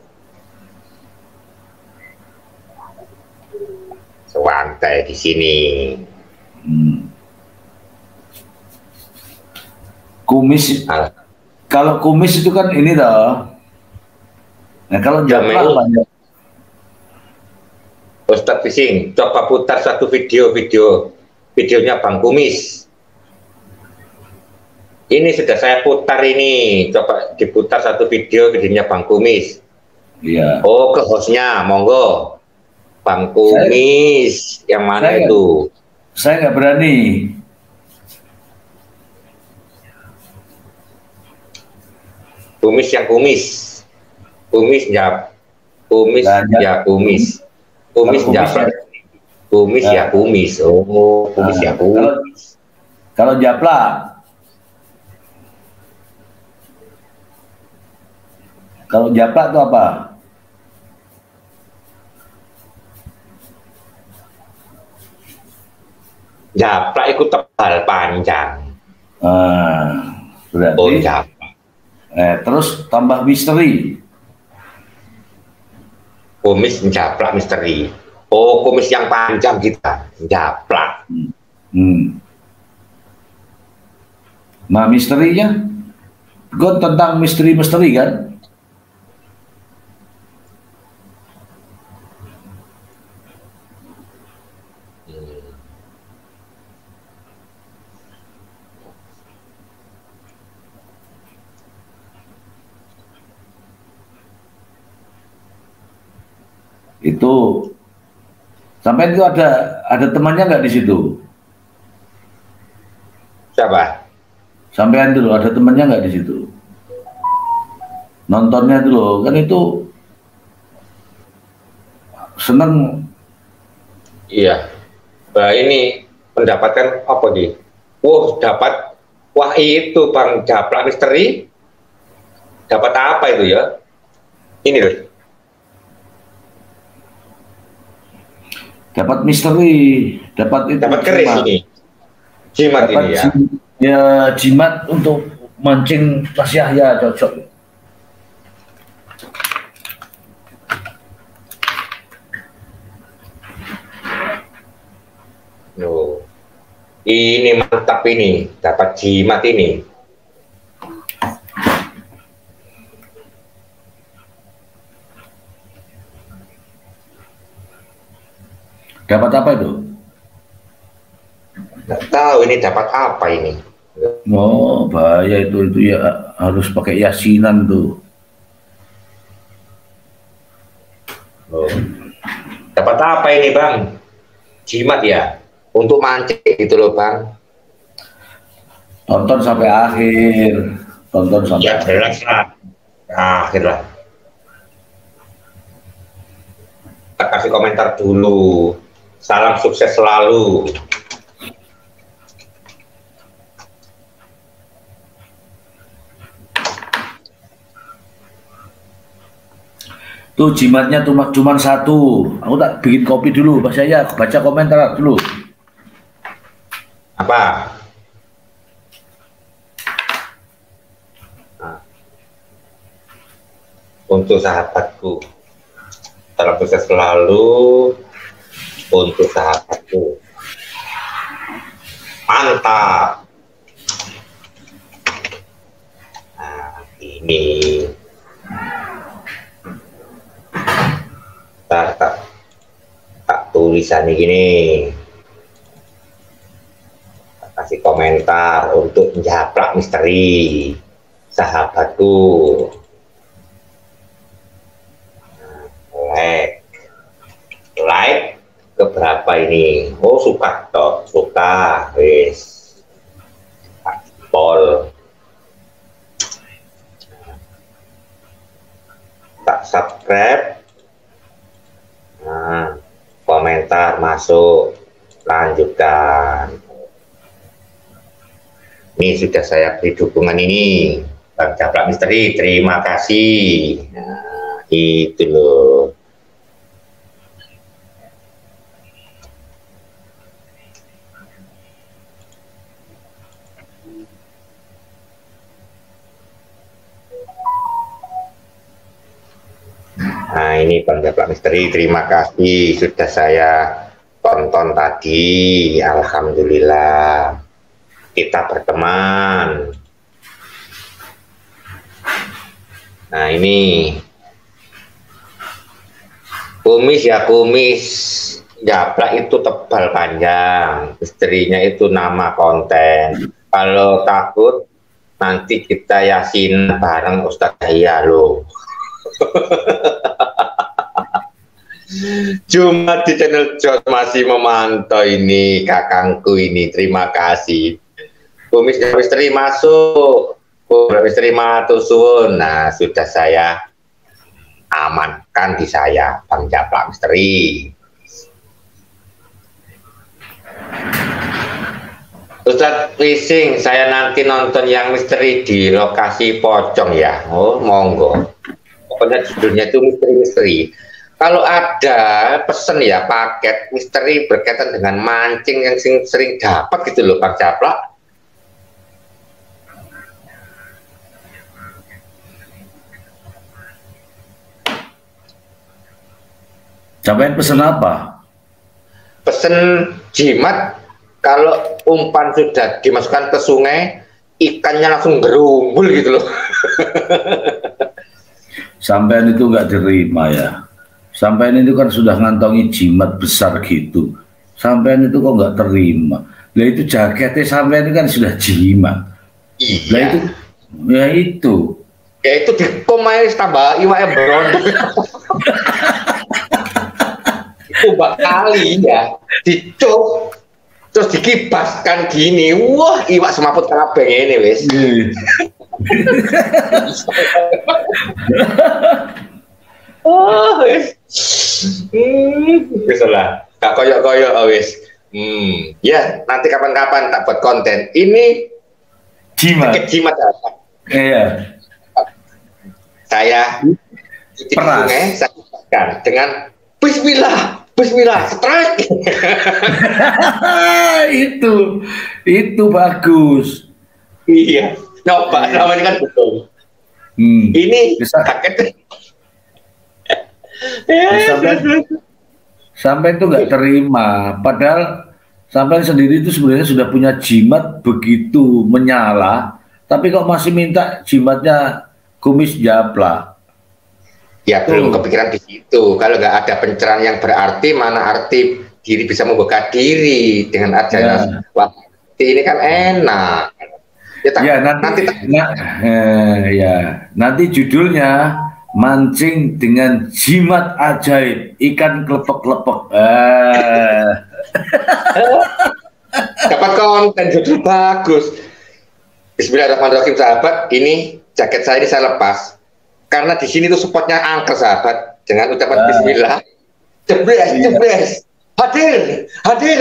Sewantai di sini. Hmm. Kumis, Al kalau kumis itu kan ini toh. Nah kalau japlak Jamil. banyak. Ustadz Fishing, coba putar satu video-video videonya Bang Kumis. Ini sudah saya putar ini, coba diputar satu video videonya Bang Kumis. Iya. Oh, ke hostnya, monggo. Bang Kumis, yang mana saya, itu? Saya nggak berani. Kumis yang kumis. Kumis ya, kumis Nah, ya kumis. Kumis kumis ya, ya- kumis ya Nah. kumis. Oh, kumis Nah, ya kumis. Kalau, kalau japlak, kalau japlak itu apa? Japlak itu tebal panjang. Nah, berarti. Oh, japlak. Eh, terus tambah misteri. Kumis japlak misteri. Oh, kumis yang panjang kita. Japlak. Hmm. Nah, misterinya, gue tentang misteri-misteri kan? Itu sampai itu ada ada temannya nggak di situ? Siapa? Sampean dulu ada temannya nggak di situ? Nontonnya dulu kan itu seneng. Iya. Nah, ini mendapatkan apa nih? Wah, dapat. Wah, itu Bang Japlak Misteri. Dapat apa itu ya? Ini loh. Dapat misteri, dapat itu. Dapat keris jimat. ini. Jimat Dapat ini ya. jim- ya jimat untuk mancing Mas Yahya cocok. Loh. Ini mantap ini, dapat jimat ini. Dapat apa itu? Nggak tahu ini dapat apa ini. Oh bahaya itu itu ya harus pakai yasinan tuh. Oh. Dapat apa ini Bang? Jimat ya? Untuk mancing gitu loh Bang. Tonton sampai akhir, tonton sampai Ya akhir. jelas lah. Akhir lah. Kita kasih komentar dulu. Salam sukses selalu. Tuh jimatnya cuma cuma satu. Aku tak bikin kopi dulu, Mas Yahya baca komentar dulu. Apa? Nah. Untuk sahabatku, salam sukses selalu. untuk sahabatku. Mantap. Nah, ini tak tak tak tulisannya gini. Tak kasih komentar untuk Japrak Misteri sahabatku. Nah, like like keberapa ini? Oh, suka toh, suka wis pol. Tak subscribe. Nah, komentar masuk, lanjutkan. Ini sudah saya beri dukungan ini, Bang Japrak Misteri, terima kasih. Nah, itu loh. Nah, ini Bang Japrak Misteri, terima kasih sudah saya tonton tadi. Alhamdulillah kita berteman. Nah, ini kumis ya, kumis Japrak itu tebal panjang, misterinya itu nama konten. Kalau takut nanti kita yasin bareng Ustadz Yahya loh. Cuma di channel Jos masih memantau ini kakangku ini, terima kasih. Kumis Misteri masuk, Kumis Misteri matur suwun. Nah, sudah saya amankan di saya, Bang Japrak Misteri. Ustadz Fishing, saya nanti nonton yang misteri di lokasi pocong ya. Oh, monggo. Pokoknya judulnya itu misteri-misteri. Kalau ada pesen ya paket misteri berkaitan dengan mancing yang sering, sering dapat gitu loh, Bang Japrak. Sampai pesen apa? Pesen jimat, kalau umpan sudah dimasukkan ke sungai, ikannya langsung gerumbul gitu loh. Sampean itu nggak terima ya. Sampean itu kan sudah ngantongi jimat besar gitu. Sampean itu kok nggak terima. Lah itu jaketnya sampean itu kan sudah jimat. Iya. Lah itu, ya itu. Ya itu dikomai tambah iwaknya berondong. Itu kali ya dicuk terus dikibaskan gini, wah iwak semaput kabeh ini wis. Oh wis, wis lah, gak koyok-koyok wis. Hmm, ya nanti kapan-kapan tak buat konten. Ini jimat, jimat apa? Iya. Saya di sungai saya ibaratkan dengan Bismillah. Bismillah, strike. itu, itu bagus. Iya, nyoba, namanya kan betul. Hmm. Ini bisa. Paket. sampai, sampai itu nggak terima. Padahal sampai sendiri itu sebenarnya sudah punya jimat begitu menyala, tapi kok masih minta jimatnya Kumis Japrak. Ya belum kepikiran di situ. Kalau nggak ada pencerahan yang berarti, mana arti diri bisa membuka diri dengan ajaran ya. Ini kan enak. Ya, tak, ya nanti, nanti tak, nah, eh, ya nanti judulnya mancing dengan jimat ajaib ikan klepek-klepek. Eh. Dapat konten judul bagus. Bismillahirrahmanirrahim sahabat. Ini jaket saya ini saya lepas. Karena di sini tuh spotnya angker sahabat, dengan ucapan uh. Bismillah, jebres, jebres, hadir, hadir.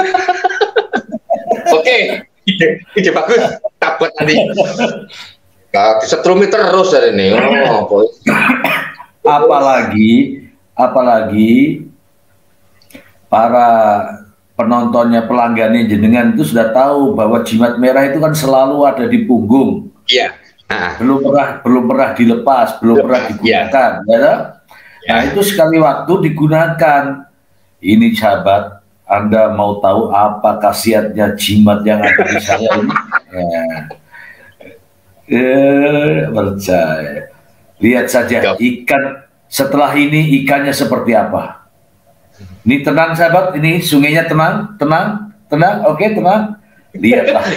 Oke, ide, ide bagus, tak buat nanti. Nah, disetrumi terus hari ini. Oh, boy. Apalagi, apalagi para penontonnya, pelanggannya jenengan itu sudah tahu bahwa jimat merah itu kan selalu ada di punggung. Iya. Nah. belum pernah belum pernah dilepas, belum Lepas, pernah digunakan, ya. Ya. Nah itu sekali waktu digunakan, ini sahabat, Anda mau tahu apa khasiatnya jimat yang ada di saya ini? Ya. Eh, percaya. Lihat saja ikan setelah ini ikannya seperti apa. Ini tenang sahabat, ini sungainya tenang, tenang, tenang, oke tenang. Lihatlah.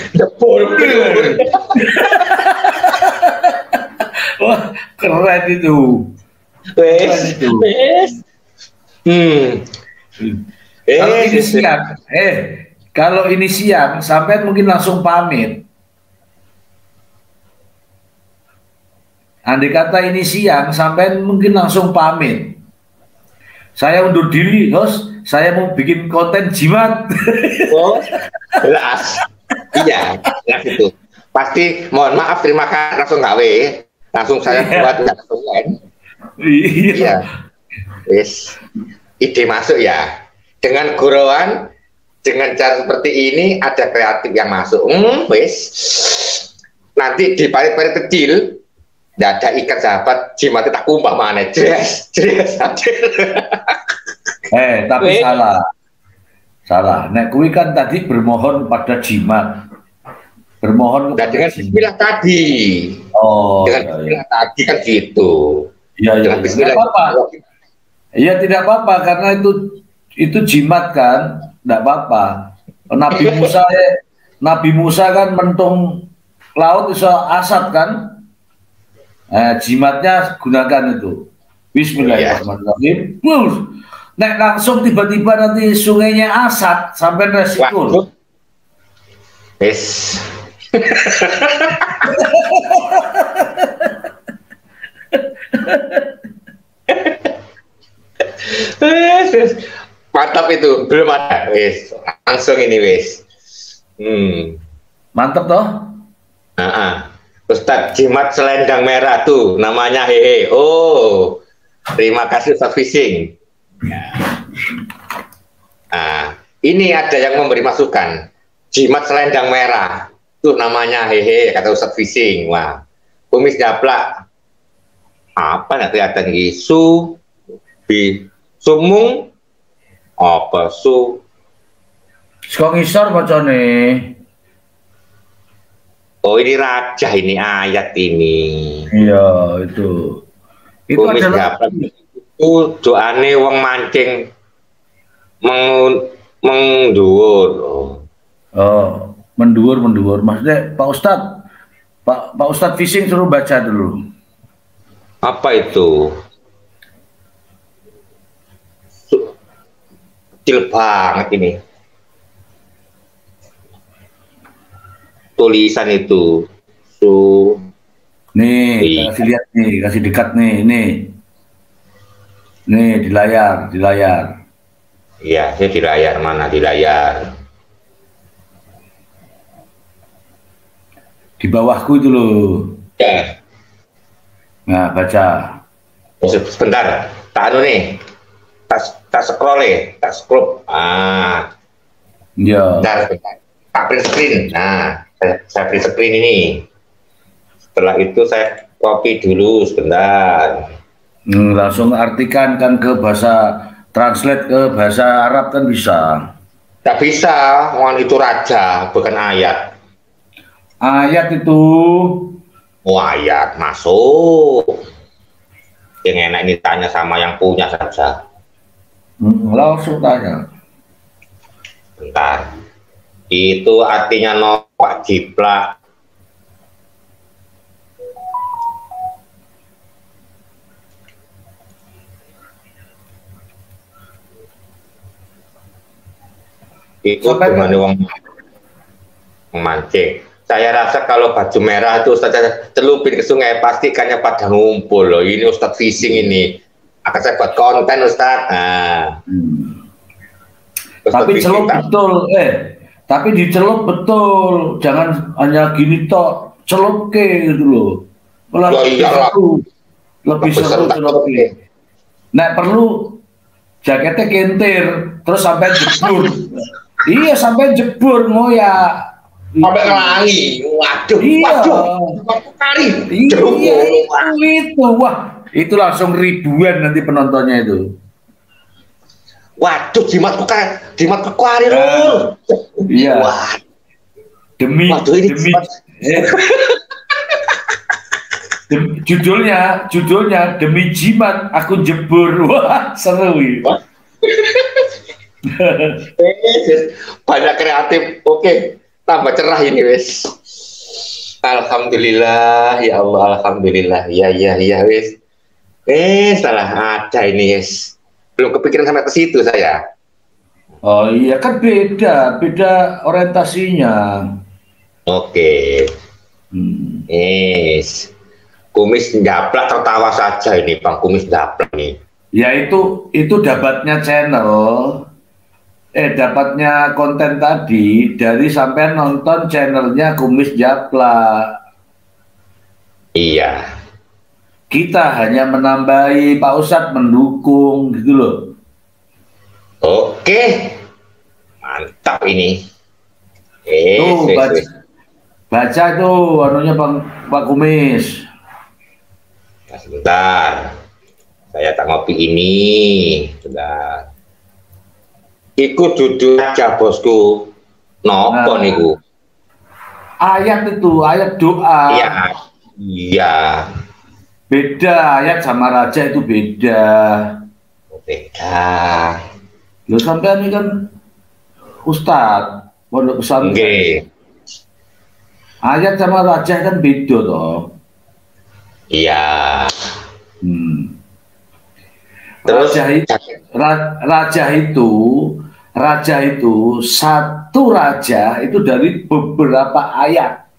Wah, keren itu. Keren itu. Hmm. Kalau ini siang, eh, kalau ini siang, sampai mungkin langsung pamit. Andai kata ini siang, sampai mungkin langsung pamit. Saya undur diri, host. Saya mau bikin konten jimat. Oh, jelas. Iya, jelas itu. Pasti, mohon maaf, terima kasih, langsung gawe. Langsung saya buat langsung lain. Iya. Wis, ide masuk ya. Dengan gurauan, dengan cara seperti ini ada kreatif yang masuk. Hmm, wis. Nanti di parit-parit kecil, tidak ada ikan sahabat, jimat tak kumpah mana. Jelas, jelas. Eh, tapi Wih. salah. Salah. Nek kui kan tadi bermohon pada jimat. Bermohon nah, dengan bismillah tadi. Oh, dengan iya, bismillah iya. tadi kan gitu. Iya, iya. Dengan bismillah. Tidak apa-apa. Iya, tidak apa-apa karena itu itu jimat kan, tidak apa-apa. Nabi Musa Nabi Musa kan mentung laut bisa asap kan. Eh, jimatnya gunakan itu. Bismillahirrahmanirrahim. Plus, nek langsung tiba-tiba nanti sungainya asat sampai resiko. Yes. Mantap itu, belum ada. Wis, langsung ini wis. Hmm. Mantap toh? Nah, Ustadz jimat selendang merah tuh namanya hehe. Oh, terima kasih Ustadz Fishing. Nah, ini ada yang memberi masukan. Jimat selendang merah tuh namanya hehe kata Ustadz Fishing. Wah, kumis japlak. Apa nggak kelihatan isu bi sumung apa su Sekong isor bacane. Oh ini raja ini ayat ini. Iya itu. Itu kumis adalah itu doane wong mancing meng mengduwur. Oh. Oh, menduur menduur. Maksudnya Pak Ustadz, Pak Pak Ustadz Fishing suruh baca dulu. Apa itu? Kecil banget ini. Tulisan itu. Su. Nih, kasih lihat nih, kasih dekat nih, nih. Nih di layar, di layar. Iya, saya di layar mana di layar. Di bawahku itu loh. Ya. Nah, baca. Sebentar, tak anu nih. Tak, tak scroll ya, tak scroll. Ah. Iya. Bentar, bentar. Tak print screen. Nah, saya, saya print screen ini. Setelah itu saya copy dulu sebentar. Hmm, langsung artikan kan ke bahasa, translate ke bahasa Arab kan bisa. Tak bisa, orang itu raja, bukan ayat. Ayat itu. Oh ayat masuk. Yang enak ini tanya sama yang punya saja. Hmm, langsung tanya. Bentar. Itu artinya nopak jiplak. Itu gimana wong memancing. Saya rasa kalau baju merah itu Ustaz celupin ke sungai pasti ikannya pada ngumpul loh. Ini Ustadz Fishing ini. Akan saya buat konten Ustadz. Nah. Hmm. Tapi celup betul, eh. Tapi dicelup betul. Jangan hanya gini tok. Celup ke gitu loh. Malah oh, lebih seru. Lebih seru celup ke. Nah perlu jaketnya kentir. Terus sampai jebur. Iya sampai jebur ngoyak. Sampai ngelangi, waduh, iya. waduh, waduh kali, iya, itu, itu, wah, itu langsung ribuan nanti penontonnya itu. Waduh, jimatku kan, jimatku kuari lur. Iya. Wah. Demi, Waduh, ini demi, jimat. eh, dem- judulnya, judulnya demi jimat aku jebur. Wah, seru ini. Banyak kreatif. Oke, tambah cerah ini wes. Alhamdulillah, ya Allah, alhamdulillah. Ya, ya, ya wes. Eh, salah ada ini wes. Belum kepikiran sampai ke situ saya. Oh iya kan beda, beda orientasinya. Oke. Hmm. Yes. Kumis nyablak tertawa saja ini, Bang Kumis nyablak nih. Ya itu itu dapatnya channel, eh dapatnya konten tadi dari sampai nonton channelnya Kumis Japlak. Iya. Kita hanya menambahi, Pak Ustadz mendukung gitu loh. Oke, mantap ini. Eh, Tuh baca, baca tuh anunya Bang Pak Kumis. Nah, sebentar, saya tak ngopi ini. Sebentar. Iku judul aja bosku. Nopo Nah. niku? Ayat itu, ayat doa. Iya, iya. Beda ayat sama raja itu beda. Beda. Lo sampai ini kan Ustadz, pondok pesantren. Oke. Ayat sama raja kan beda toh. Iya. Hmm. Terus Raja itu, ra- raja itu, raja itu satu raja itu dari beberapa ayat.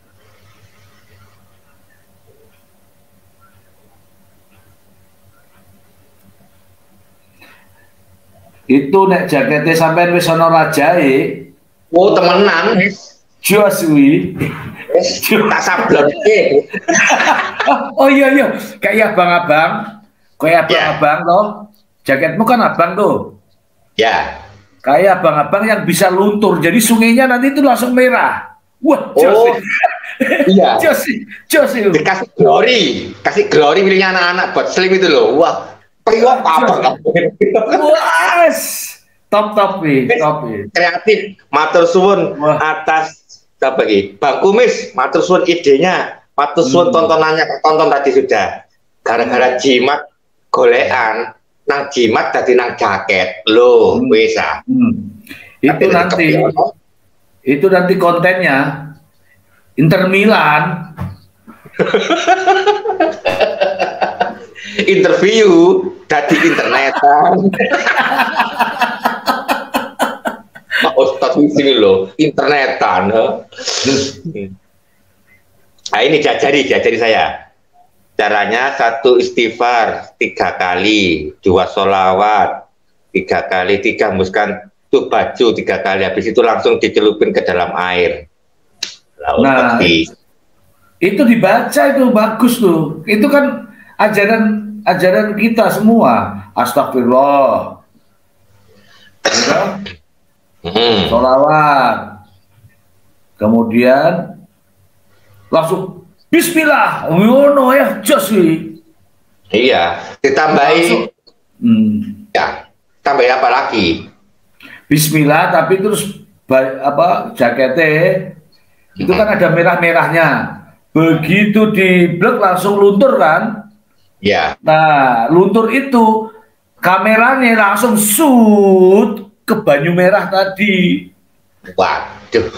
Itu nek jakete sampean wis ana rajae, oh temenan, jos kuwi. tak sablonke. Oh iya iya, kayak abang-abang, kayak Ya. abang-abang toh. Jaketmu kan abang tuh. Ya. Kayak abang-abang yang bisa luntur, jadi sungainya nanti itu langsung merah. Wah, jos. Oh, iya. Jos, jos itu. Dikasih glory, kasih glory miliknya anak-anak buat slim itu loh. Wah, priwak apa? Wah, top top nih, top nih. Kreatif, matur suwun Wah. atas apa lagi? Bang Kumis, matur suwun idenya, matur suwun Hmm. tontonannya, tonton tadi sudah. Gara-gara jimat golean, nang jimat tadi nang jaket, loh, Hmm. wis ah. Hmm. Itu Tapi nanti, kepion. itu nanti kontennya Inter Milan. Interview tadi internetan. Ustaz di sini loh, internetan. Huh? Nah ini jajari, jajari saya. Caranya satu istighfar tiga kali, dua sholawat tiga kali, tiga hembuskan tuh baju tiga kali, habis itu langsung dicelupin ke dalam air. Lalu Nah, di itu dibaca itu bagus tuh. Itu kan ajaran ajaran kita semua. Astagfirullah. Ya, Hmm. sholawat. Kemudian langsung Bismillah. Ngono ya, jos iki. Iya, ditambahi Langsung. Hmm. ya, tambahin apa lagi? Bismillah tapi terus ba- apa jaketnya itu kan ada merah-merahnya. Begitu diblek langsung luntur kan? Ya, Nah, luntur itu kameranya langsung shoot ke banyu merah tadi. waduh.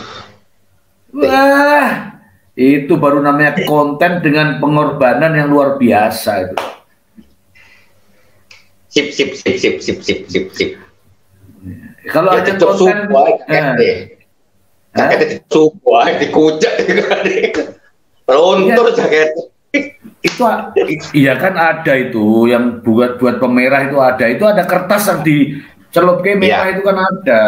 Wah, itu baru namanya konten dengan pengorbanan yang luar biasa itu. Sip, sip, sip, sip, sip, sip, sip, sip. Kalau Ya, ada tutup konten, semua, eh, jaketnya. Hah? Jaketnya ditutup, wah, dikucek. Runtur jaket. itu iya kan ada itu yang buat buat pemerah itu ada itu ada kertas yang dicelup ke merah Iya. itu kan ada.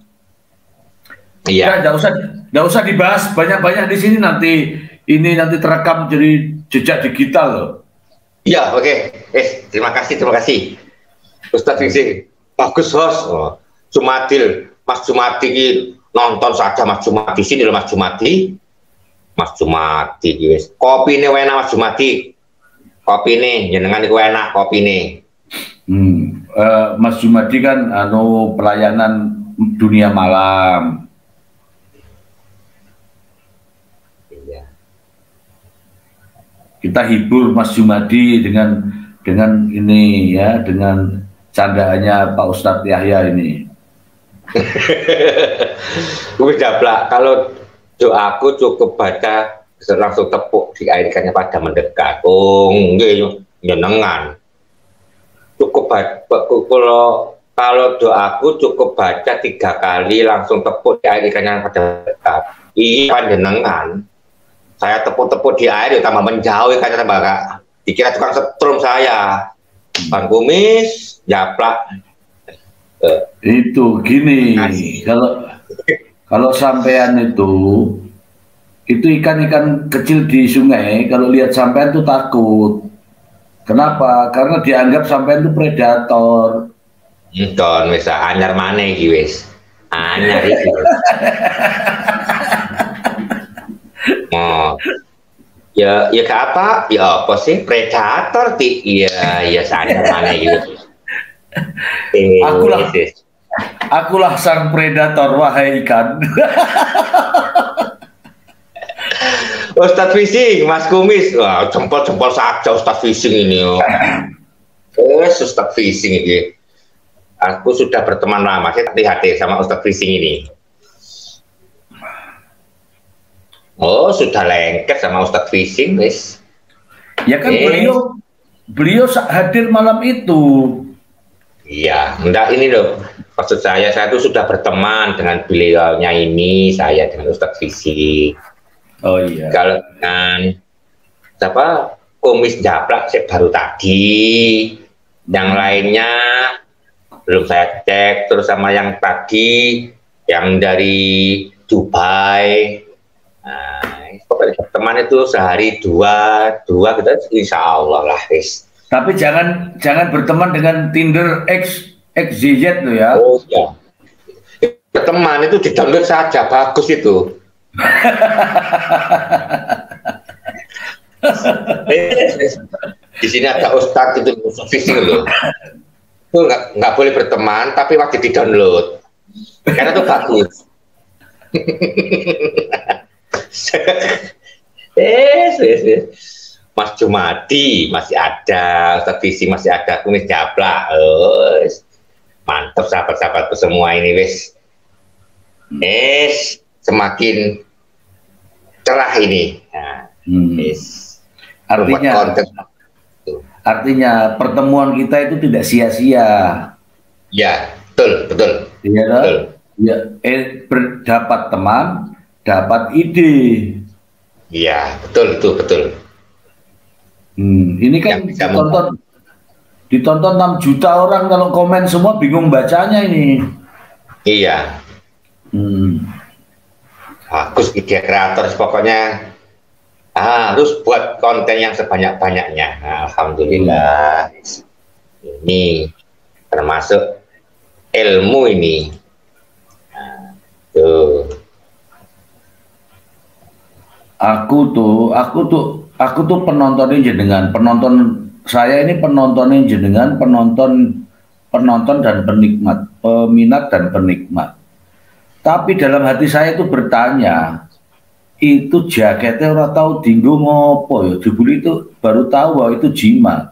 Iya. Ya, nggak usah nggak usah dibahas banyak-banyak di sini nanti ini nanti terekam jadi jejak digital loh. Iya, oke. Eh, terima kasih, terima kasih. Ustadz Fiksi, bagus host. Oh, Jumadil, Mas Jumadi ini nonton saja Mas Jumadi sini loh Mas Jumadi. Mas Jumadi, guys. Kopi ini enak Mas Jumadi. Kopi ini, jenengan itu enak kopi ini. Hmm. uh, Mas Jumadi kan anu pelayanan dunia malam. Iya. Kita hibur Mas Jumadi dengan dengan ini ya, dengan candaannya Pak Ustadz Yahya ini. Udah plak, kalau doaku cukup baca langsung tepuk diairkannya pada mendekat. Oh, nggih nyenengan. Cukup baca, kalau kalau doaku cukup baca tiga kali langsung tepuk diairkannya pada mendekat. Iya panjenengan. Saya tepuk-tepuk di air tambah menjauh kata tambah kak. Dikira tukang setrum saya. Pan kumis, japlak. Uh. Itu gini, Asik. kalau kalau sampean itu itu ikan-ikan kecil di sungai kalau lihat sampean tuh takut. Kenapa? Karena dianggap sampean itu predator. Don wis anyar maneh iki wis. Anyar iki. Oh. Ya ya gak apa? Ya apa sih predator ti? Iya, ya anyar maneh iki. Eh, akulah, akulah sang predator wahai ikan. Ustadz Fishing, Mas Kumis, wah jempol-jempol saja Ustadz Fishing ini. Oh. Eh, Ustadz Fishing ini. Aku sudah berteman lama, saya hati-hati sama Ustadz Fishing ini. Oh, sudah lengket sama Ustadz Fishing, wis. Ya kan eh. beliau beliau hadir malam itu. Iya, enggak ini loh. Maksud saya, saya tuh sudah berteman dengan beliaunya ini, saya dengan Ustadz Fishing. Oh iya. Kalau dengan siapa Kumis Japlak saya baru tadi, yang lainnya belum saya cek. Terus sama yang tadi, yang dari Dubai. Nah, pokoknya teman itu sehari dua, dua kita insya Allah lah, guys. Tapi jangan jangan berteman dengan Tinder X X Z Z tuh ya. Oh ya. Berteman itu di-download saja, bagus itu. Di sini ada Ustadz itu Fishing loh. Itu nggak nggak boleh berteman, tapi waktu di-download karena itu bagus. Yes, yes, yes. Mas Jumadi masih ada, Ustadz Fishing masih ada, Kumis Japlak, oh, mantap sahabat-sahabatku semua ini, wes, es semakin cerah ini, nah, hmm. yes. Artinya, artinya pertemuan kita itu tidak sia-sia. Ya, betul, betul. Iya, betul. Ya, eh, berdapat teman, dapat ide. Iya, betul, betul, betul. Hmm, ini kan ditonton, ditonton enam juta orang, kalau komen semua bingung bacanya ini. Iya. Hmm. Bagus ide kreator, pokoknya harus buat konten yang sebanyak-banyaknya. Nah, alhamdulillah. Hmm. Ini termasuk ilmu ini. Nah, tuh. Aku tuh, aku tuh, aku tuh penontonnya jenengan, penonton saya ini penontonnya jenengan, penonton, penonton dan penikmat, peminat dan penikmat. Tapi dalam hati saya itu bertanya, itu jaketnya orang tahu dinggo ngopo ya, jebul itu baru tahu bahwa itu jimat.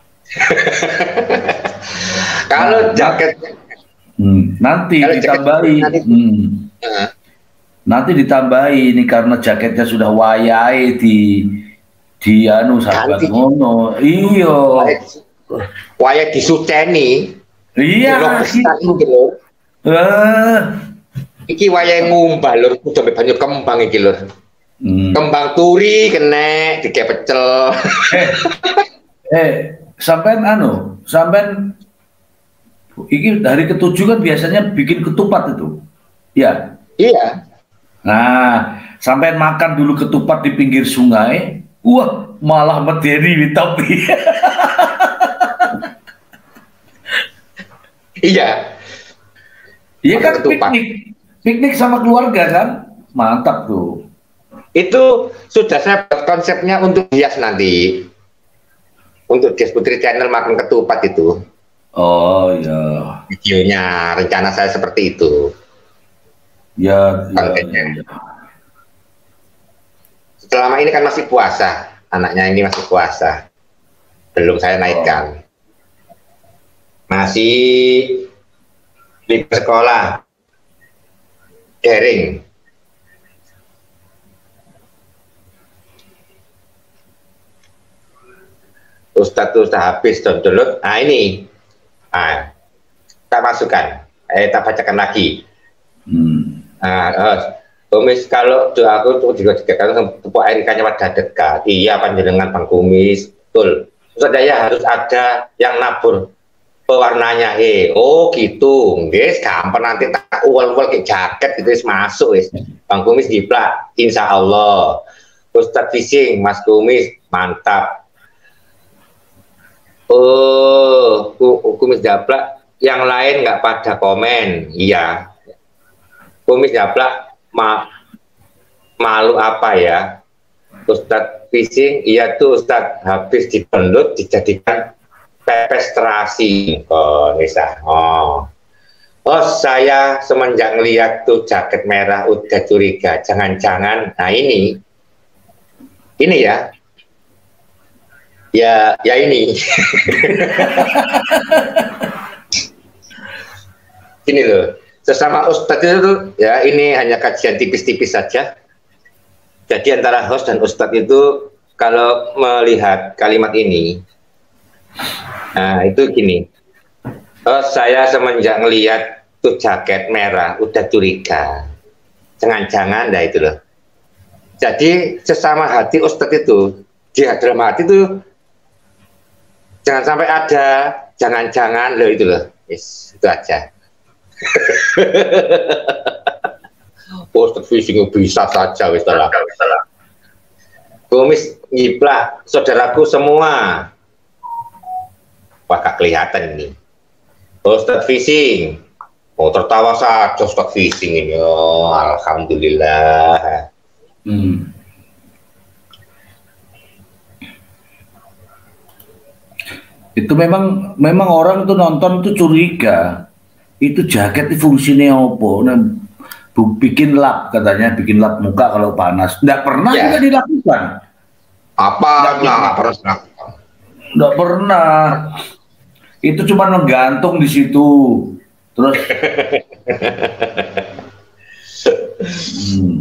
Kalau nah, jaket, hmm, nanti ditambahi. Jaket, hmm, uh. Nanti ditambahi ini karena jaketnya sudah wayai di di anu sahabat ngono. Iyo. Wayai disuteni. Iya. Gitu. Eh. Iki wayai ngumbah lur sampai banyak kembang iki lur. Hmm. Kembang turi kena dikek pecel. eh, eh sampean anu, sampean iki hari ketujuh kan biasanya bikin ketupat itu. Ya. Iya. Nah, sampai makan dulu ketupat di pinggir sungai, wah malah medeni di topi. Iya. Iya kan piknik, piknik sama keluarga kan, mantap tuh. Itu sudah saya buat konsepnya untuk hias nanti, untuk Dias Putri Channel makan ketupat itu. Oh ya. Videonya, rencana saya seperti itu. Ya, ya, Kontennya. ya, ya. Selama ini kan masih puasa, anaknya ini masih puasa, belum saya naikkan. Masih libur sekolah, daring. Ustadz tuh sudah habis download. Nah ini, nah, tak masukkan, eh tak bacakan lagi. Hmm. Nah, uh, Kumis, kalau doaku tuh juga dikatakan tepuk air ikannya pada dekat. Iya panjenengan Bang Kumis, betul. Ustadz ya harus ada yang nabur pewarnanya. Eh, oh gitu, guys, gampang nanti tak ual-ual ke jaket itu masuk, guys. Bang Kumis jiplak, insya Allah. Ustadz Fishing, Mas Kumis, mantap. Oh, Kumis japlak, yang lain nggak pada komen, iya. Kumis japlak, ma malu apa ya? Ustadz Fishing, iya tuh Ustadz habis di-download dijadikan pepes terasi. Oh, bisa. Oh. Oh, saya semenjak ngeliat tuh jaket merah udah curiga. Jangan-jangan, nah ini, ini ya. Ya, ya ini. Ini loh, sesama Ustadz itu ya ini hanya kajian tipis-tipis saja. Jadi antara host dan Ustadz itu kalau melihat kalimat ini, nah itu gini. Oh, saya semenjak ngelihat tuh jaket merah udah curiga. Jangan-jangan, dah itu loh. Jadi sesama hati Ustadz itu di dalam hati itu jangan sampai ada jangan-jangan loh itu loh. Yes, itu aja. Ustadz Fishing bisa saja wis lah. Kumis nyiplak saudaraku semua. Wah, gak kelihatan ini. Ustadz Fishing. Oh, tertawa saja Ustadz Fishing ini. Oh, alhamdulillah. Hmm. Itu memang memang orang tuh nonton tuh curiga. Itu jaket itu fungsinya apa? Nah, bikin lap katanya, bikin lap muka kalau panas. Nggak pernah Ya. juga dilakukan. Apa? Nggak Nggak pernah. Nggak pernah. Itu cuma menggantung di situ. Terus. hmm.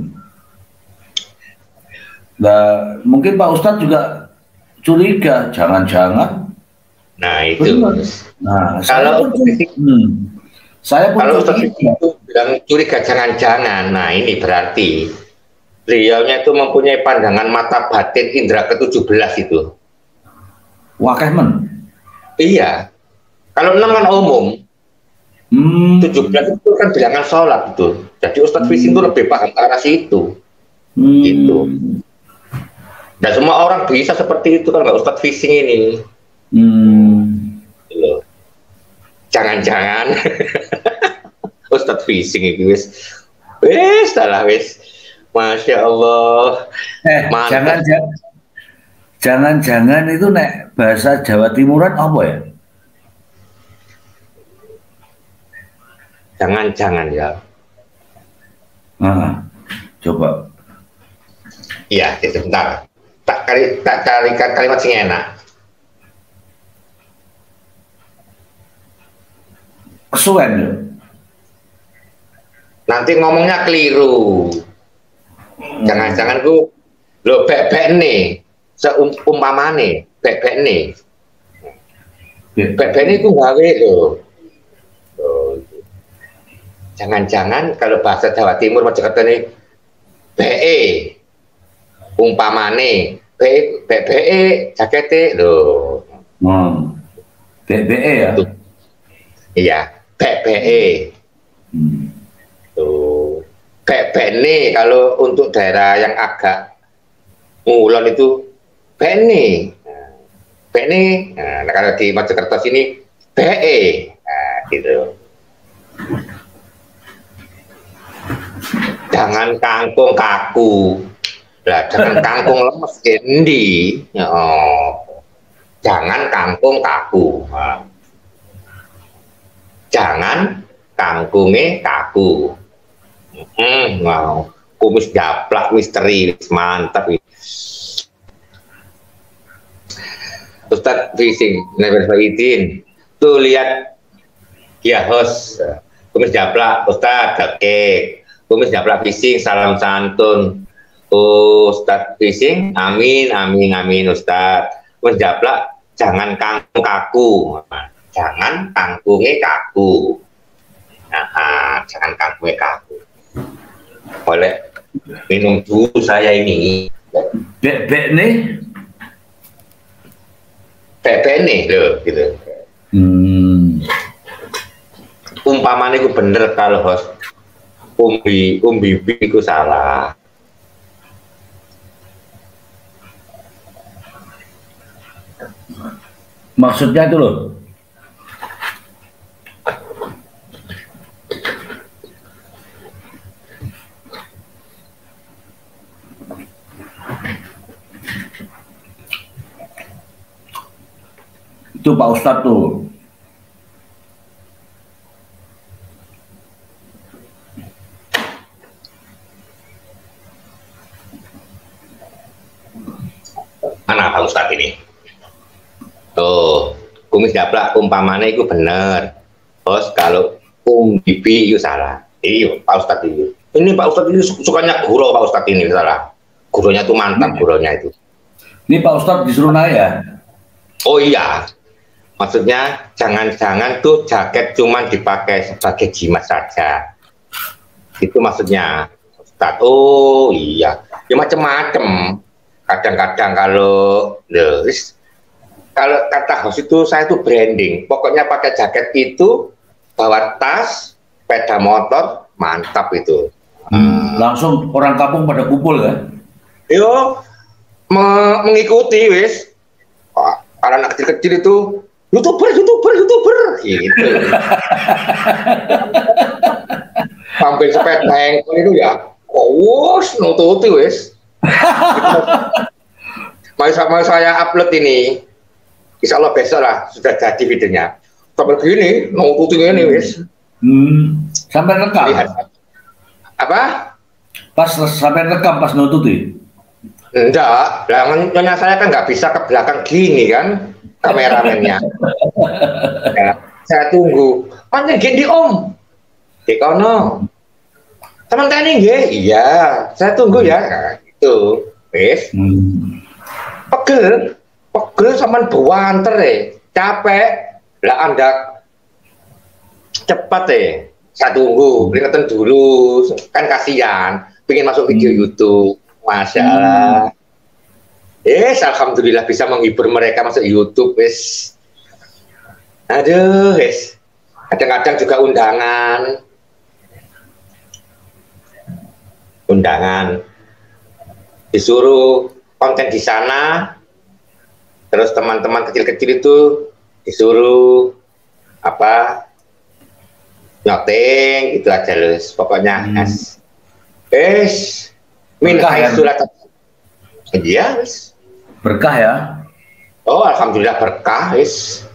Nah, mungkin Pak Ustadz juga curiga, jangan-jangan. Nah itu. Nah, kalau saya pun, hmm, saya pun kalau curiga. itu bilang curiga jangan-jangan, nah ini berarti beliaunya itu mempunyai pandangan mata batin indera ke tujuh belas itu. Wakeh men. Iya. Kalau enam kan umum, Hmm. tujuh belas itu kan bilangan sholat itu. Jadi Ustadz Fishing itu lebih paham ke arah situ. Hmm. Gitu. Dan semua orang bisa seperti itu kalau nggak Ustadz Fishing ini. Hmm. Loh. Jangan-jangan Ustadz Fishing itu wis wis salah wis. Masya Allah. Eh, jangan jangan-jangan itu nek bahasa Jawa Timuran apa ya? Jangan-jangan ya. Nah, coba. Iya, sebentar. Tak kali tak carikan kalimat sing enak. Kesuwen ya? Nanti ngomongnya keliru. Jangan-jangan ku lo bebek nih, seumpamane bebek nih. Bebek ini ku gawe lo. Jangan-jangan kalau bahasa Jawa Timur macam kata nih be umpamane be be be jakete lo. Hmm. B B E ya? Tuh. Iya, be be. Hmm. Tuh. Bebek nih kalau untuk daerah yang agak ngulon itu bene. Bene. Nah, kalau di Mojokerto sini be. Nah, gitu. Jangan kangkung kaku. Lah, jangan kangkung lemes endi. Oh. Jangan kangkung kaku. Nah. jangan kangkunge kaku. Hmm, wow. Kumis gaplak misteri mantap ini. Ustadz Fishing Never Faidin tuh lihat ya host kumis gaplak Ustadz oke kumis gaplak Fishing salam santun Ustadz Fishing amin amin amin Ustadz kumis gaplak jangan kangkung kaku jangan kangkunge kaku nah jangan kangkunge kaku boleh minum dulu saya ini bek-bek nih bek-bek nih loh gitu hmm. Umpamanya itu bener kalau host umbi umbi itu salah maksudnya itu loh itu Pak Ustadz tuh mana Pak Ustadz ini tuh kumis gaplak umpamanya itu bener terus kalau um bibi itu salah iya Pak Ustadz itu ini Pak Ustadz ini sukanya guru Pak Ustadz ini salah gurunya tuh mantap gurunya itu ini Pak Ustadz disuruh naya oh iya maksudnya jangan-jangan tuh jaket cuman dipakai sebagai jimat saja itu maksudnya Ustadz oh iya ya macem-macem kadang-kadang kalau lus kalau kata host itu saya tuh branding pokoknya pakai jaket itu bawa tas sepeda motor mantap itu hmm, langsung orang kampung pada kumpul ya yo me mengikuti wis anak kecil-kecil itu youtuber youtuber youtuber gitu sampai sepeda engkol itu ya oh nututi wis mau, mau saya upload ini insya Allah besok lah sudah jadi videonya sampai gini nututi ini wis hmm, sampai rekam lihat. Apa pas sampai rekam pas nututi enggak nyonya saya kan nggak bisa ke belakang gini kan kameramennya ya, saya tunggu mana gini om di kono teman tani nggih iya saya tunggu ya nah, itu wis hmm. pegel pegel sama buanter eh capek lah anda cepat eh saya tunggu peringatan dulu kan kasihan pengen masuk video hmm. YouTube Masya Allah hmm. Yes, alhamdulillah bisa menghibur mereka masuk YouTube wis aduh wis kadang-kadang juga undangan undangan disuruh konten di sana terus teman-teman kecil-kecil itu disuruh apa nyoting itu aja lus pokoknya hmm. es es min surat iya wis berkah ya oh alhamdulillah berkah wis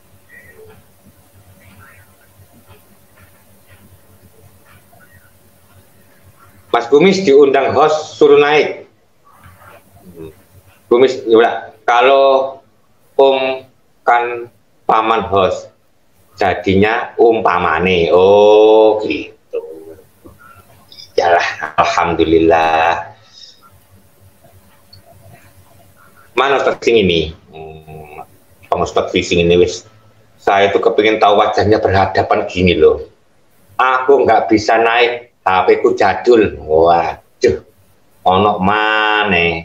Mas Kumis diundang host suruh naik Kumis ya kalau om kan paman host jadinya umpamane oh gitu yalah alhamdulillah mana Ustadz Fishing ini hmm, Ustadz Fishing ini wis saya tuh kepingin tahu wajahnya berhadapan gini loh aku nggak bisa naik H P ku jadul waduh ono mana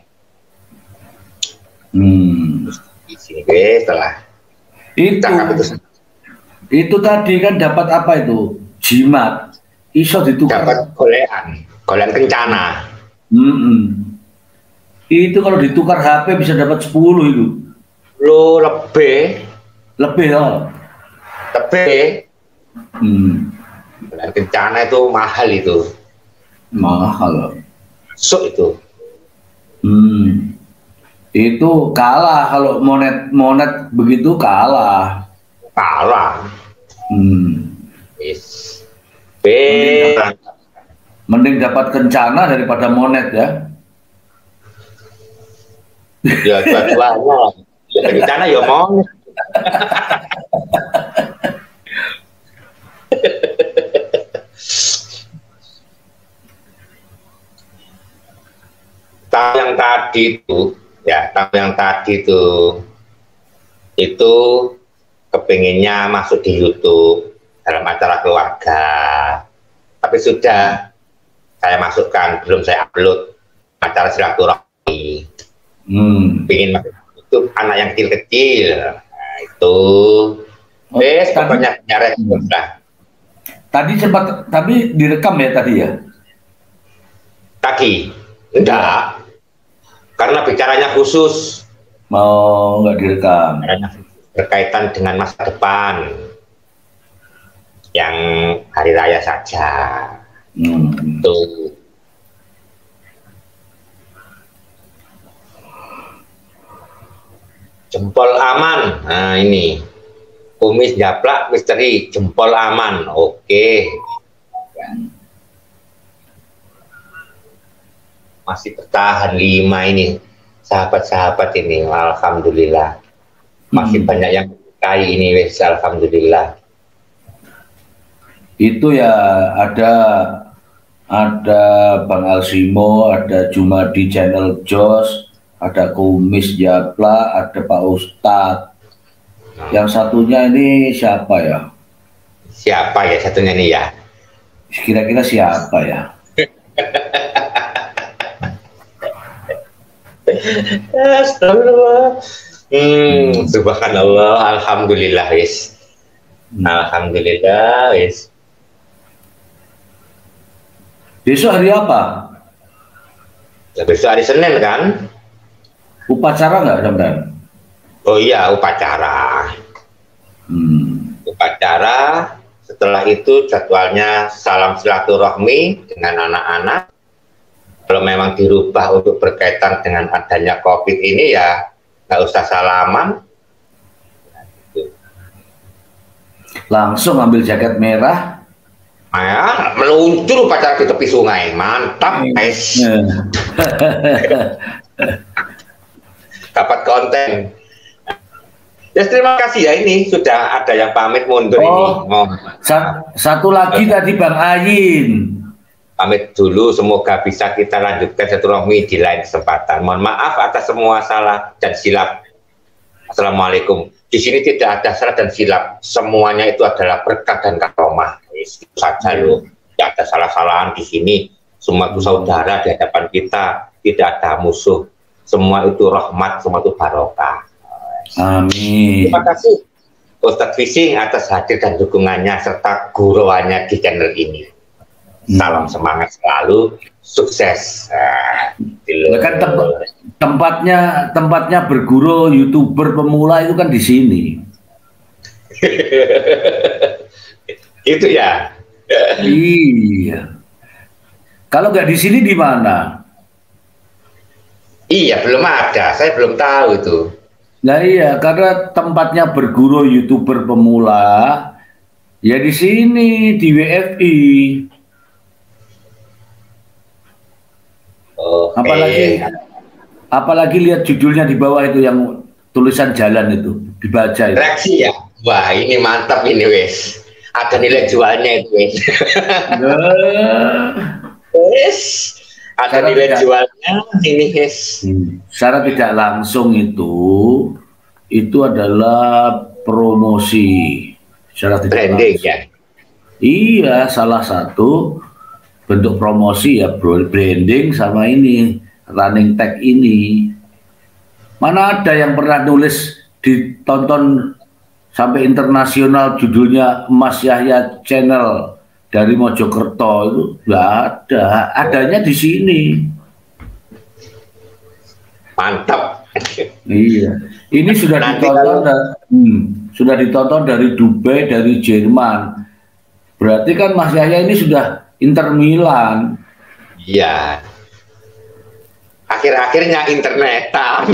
hmm. Wis setelah itu itu tadi kan dapat apa itu jimat iso ditukar dapat golean golean kencana mm -mm. Itu kalau ditukar H P bisa dapat sepuluh itu lo lebih lebih loh lebih hmm. golean kencana itu mahal itu mahal so itu hmm. Itu kalah kalau monet monet begitu kalah kalah hmm. Is. Mending dapat, mending dapat kencana daripada monet ya. Ya dua-duanya. Ya kencana ya monet. Tahu yang tadi itu, ya tahu yang tadi itu, itu kepinginnya masuk di YouTube dalam acara keluarga, tapi sudah saya masukkan, belum saya upload acara silaturahmi. Hmm. Pingin masuk YouTube anak yang kecil-kecil, nah, itu, oh, eh pokoknya nyari lah. Tadi sempat, tapi direkam ya tadi ya? Tadi, enggak. Karena bicaranya khusus, mau nggak direkam, berkaitan dengan masa depan yang hari raya saja. Hmm. Tuh. Jempol aman, nah ini kumis japlak misteri jempol aman, oke. Masih bertahan lima ini sahabat-sahabat ini, alhamdulillah. Masih hmm. banyak yang menyukai ini, wes, alhamdulillah. Itu ya ada ada Bang Alsimo, ada Jumadi channel Jos, ada Kumis Japla, ada Pak Ustadz. Hmm. Yang satunya ini siapa ya? Siapa ya satunya ini ya? Kira-kira siapa ya? Astagfirullah. Hmm, subhanallah, alhamdulillah wis. Alhamdulillah wis. Besok hari apa? Ya, besok hari Senin kan? Upacara nggak, Ramdan? Oh iya, upacara. Hmm. Upacara. Setelah itu jadwalnya salam silaturahmi dengan anak-anak. Kalau memang dirubah untuk berkaitan dengan adanya COVID ini ya nggak usah salaman. Langsung ambil jaket merah. Ya, meluncur upacara di tepi sungai. Mantap, guys. Dapat konten. Ya terima kasih ya, ini sudah ada yang pamit mundur. Oh, ini. Oh. Satu lagi tadi Bang Ayin. Pamit dulu, semoga bisa kita lanjutkan silaturahmi di lain kesempatan. Mohon maaf atas semua salah dan silap. Assalamualaikum. Di sini tidak ada salah dan silap, semuanya itu adalah berkah dan karomah. Itu saja loh. Tidak ada salah-salahan di sini. Semua itu saudara di hadapan kita, tidak ada musuh. Semua itu rahmat, semua itu barokah. Amin. Terima kasih Ustadz Fishing atas hadir dan dukungannya serta guruannya di channel ini. Salam semangat selalu, sukses. Nah, kan tem tempatnya tempatnya berguru YouTuber pemula itu kan di sini. Itu ya. Iya. Kalau nggak di sini di mana? Iya, belum ada. Saya belum tahu itu. Nah iya, karena tempatnya berguru YouTuber pemula ya di sini di W F I. Okay. Apalagi apalagi lihat judulnya di bawah itu yang tulisan jalan itu, dibaca itu. Reaksi ya, wah ini mantap ini wes, ada nilai jualnya itu wes. Wes, ada secara nilai tidak, jualnya ini wes. Hmm, secara tidak langsung itu itu adalah promosi, secara tidak branding langsung. Ya. Iya, salah satu bentuk promosi ya, bro, branding sama ini running tag ini. Mana ada yang pernah nulis ditonton sampai internasional judulnya Mas Yahya Channel dari Mojokerto, itu nggak ada, adanya di sini. Mantap. Iya, ini sudah Nanti ditonton kalau... dari, hmm, sudah ditonton dari Dubai, dari Jerman. Berarti kan Mas Yahya ini sudah Inter Milan. Iya. Akhir-akhirnya internetan.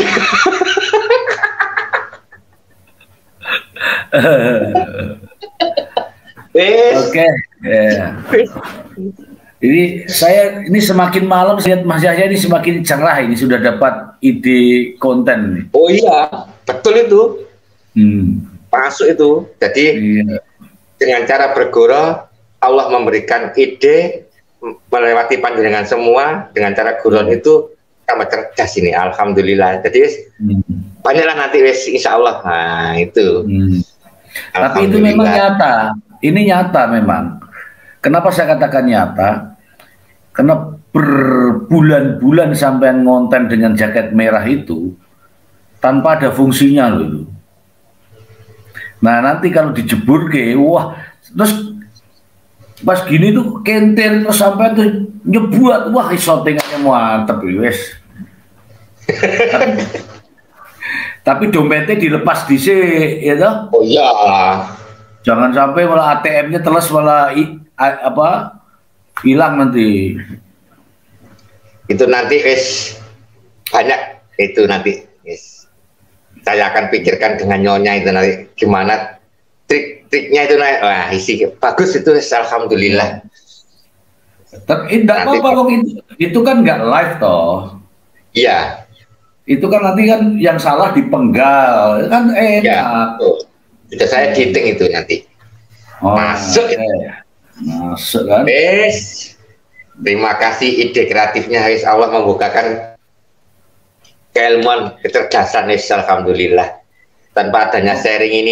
Oke. Ya. Jadi saya ini semakin malam lihat Mas Yahya ini semakin cerah, ini sudah dapat ide konten nih. Oh iya, betul itu. Hmm. Masuk itu. Jadi iya. Dengan cara bergurau Allah memberikan ide melewati panjenengan semua dengan cara gurau hmm. itu tambah cerdas ini. Alhamdulillah. Jadi hmm. banyaklah nanti wes insya Allah. Nah itu. Hmm. Tapi itu memang nyata. Ini nyata memang. Kenapa saya katakan nyata? Karena berbulan-bulan sampai ngonten dengan jaket merah itu tanpa ada fungsinya loh. Nah nanti kalau dijebur ke, wah, terus pas gini tuh kentir terus sampai tuh nyebuat, wah shootingannya mantep wes. tapi, tapi dompetnya dilepas di sini, ya toh? Oh iya. Jangan sampai malah A T M-nya teles malah i, a, apa hilang nanti. Itu nanti es banyak itu nanti es. Saya akan pikirkan dengan nyonya itu nanti gimana trik-triknya itu naik. Wah isi bagus itu es, alhamdulillah. Tapi tidak apa-apa kok itu, itu kan nggak live toh. Iya. Itu kan nanti kan yang salah dipenggal kan enak. Ya, sudah saya editing itu nanti. Oh, masuk itu. Masuk kan. Yes. Terima kasih ide kreatifnya Haris, Allah membukakan keilmuan kecerdasan Haris, alhamdulillah. Tanpa adanya sharing ini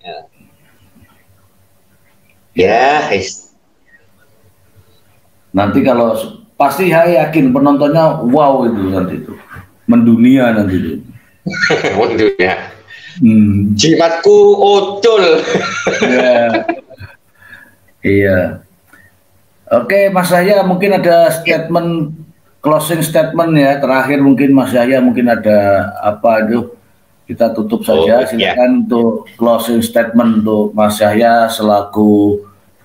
ya Haris. Nanti kalau pasti saya yakin penontonnya wow itu nanti itu mendunia nanti itu. Mendunia. Hmm. Jimatku ocul. Yeah. Iya. Oke, Mas Yahya mungkin ada statement closing statement ya terakhir mungkin Mas Yahya mungkin ada apa itu kita tutup saja. Oh, silakan yeah. Untuk closing statement untuk Mas Yahya selaku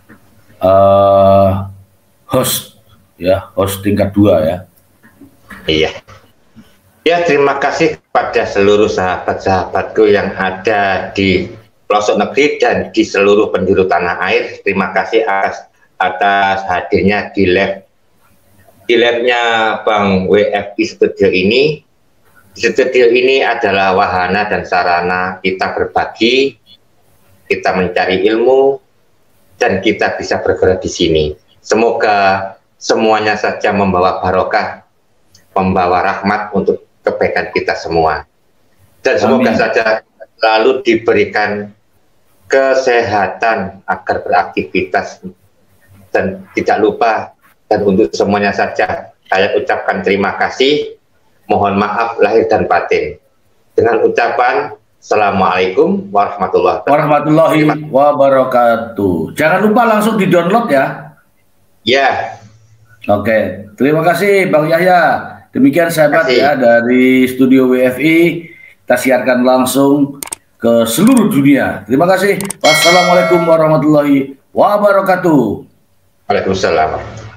uh, host ya host tingkat dua ya. Iya. Ya, terima kasih kepada seluruh sahabat-sahabatku yang ada di pelosok negeri dan di seluruh penjuru tanah air. Terima kasih atas, atas hadirnya di live di live-nya Bang W F I Studio ini. Di studio ini adalah wahana dan sarana kita berbagi, kita mencari ilmu, dan kita bisa bergerak di sini. Semoga semuanya saja membawa barokah, membawa rahmat untuk kebaikan kita semua, dan semoga Amin. Saja selalu diberikan kesehatan agar beraktivitas dan tidak lupa, dan untuk semuanya saja saya ucapkan terima kasih, mohon maaf lahir dan batin dengan ucapan Assalamualaikum warahmatullahi wabarakatuh. Warahmatullahi wabarakatuh. Jangan lupa langsung di download ya. Ya. Oke, terima kasih Bang Yahya. Demikian sahabat ya dari studio W F I, kita siarkan langsung ke seluruh dunia. Terima kasih. Wassalamualaikum warahmatullahi wabarakatuh. Waalaikumsalam.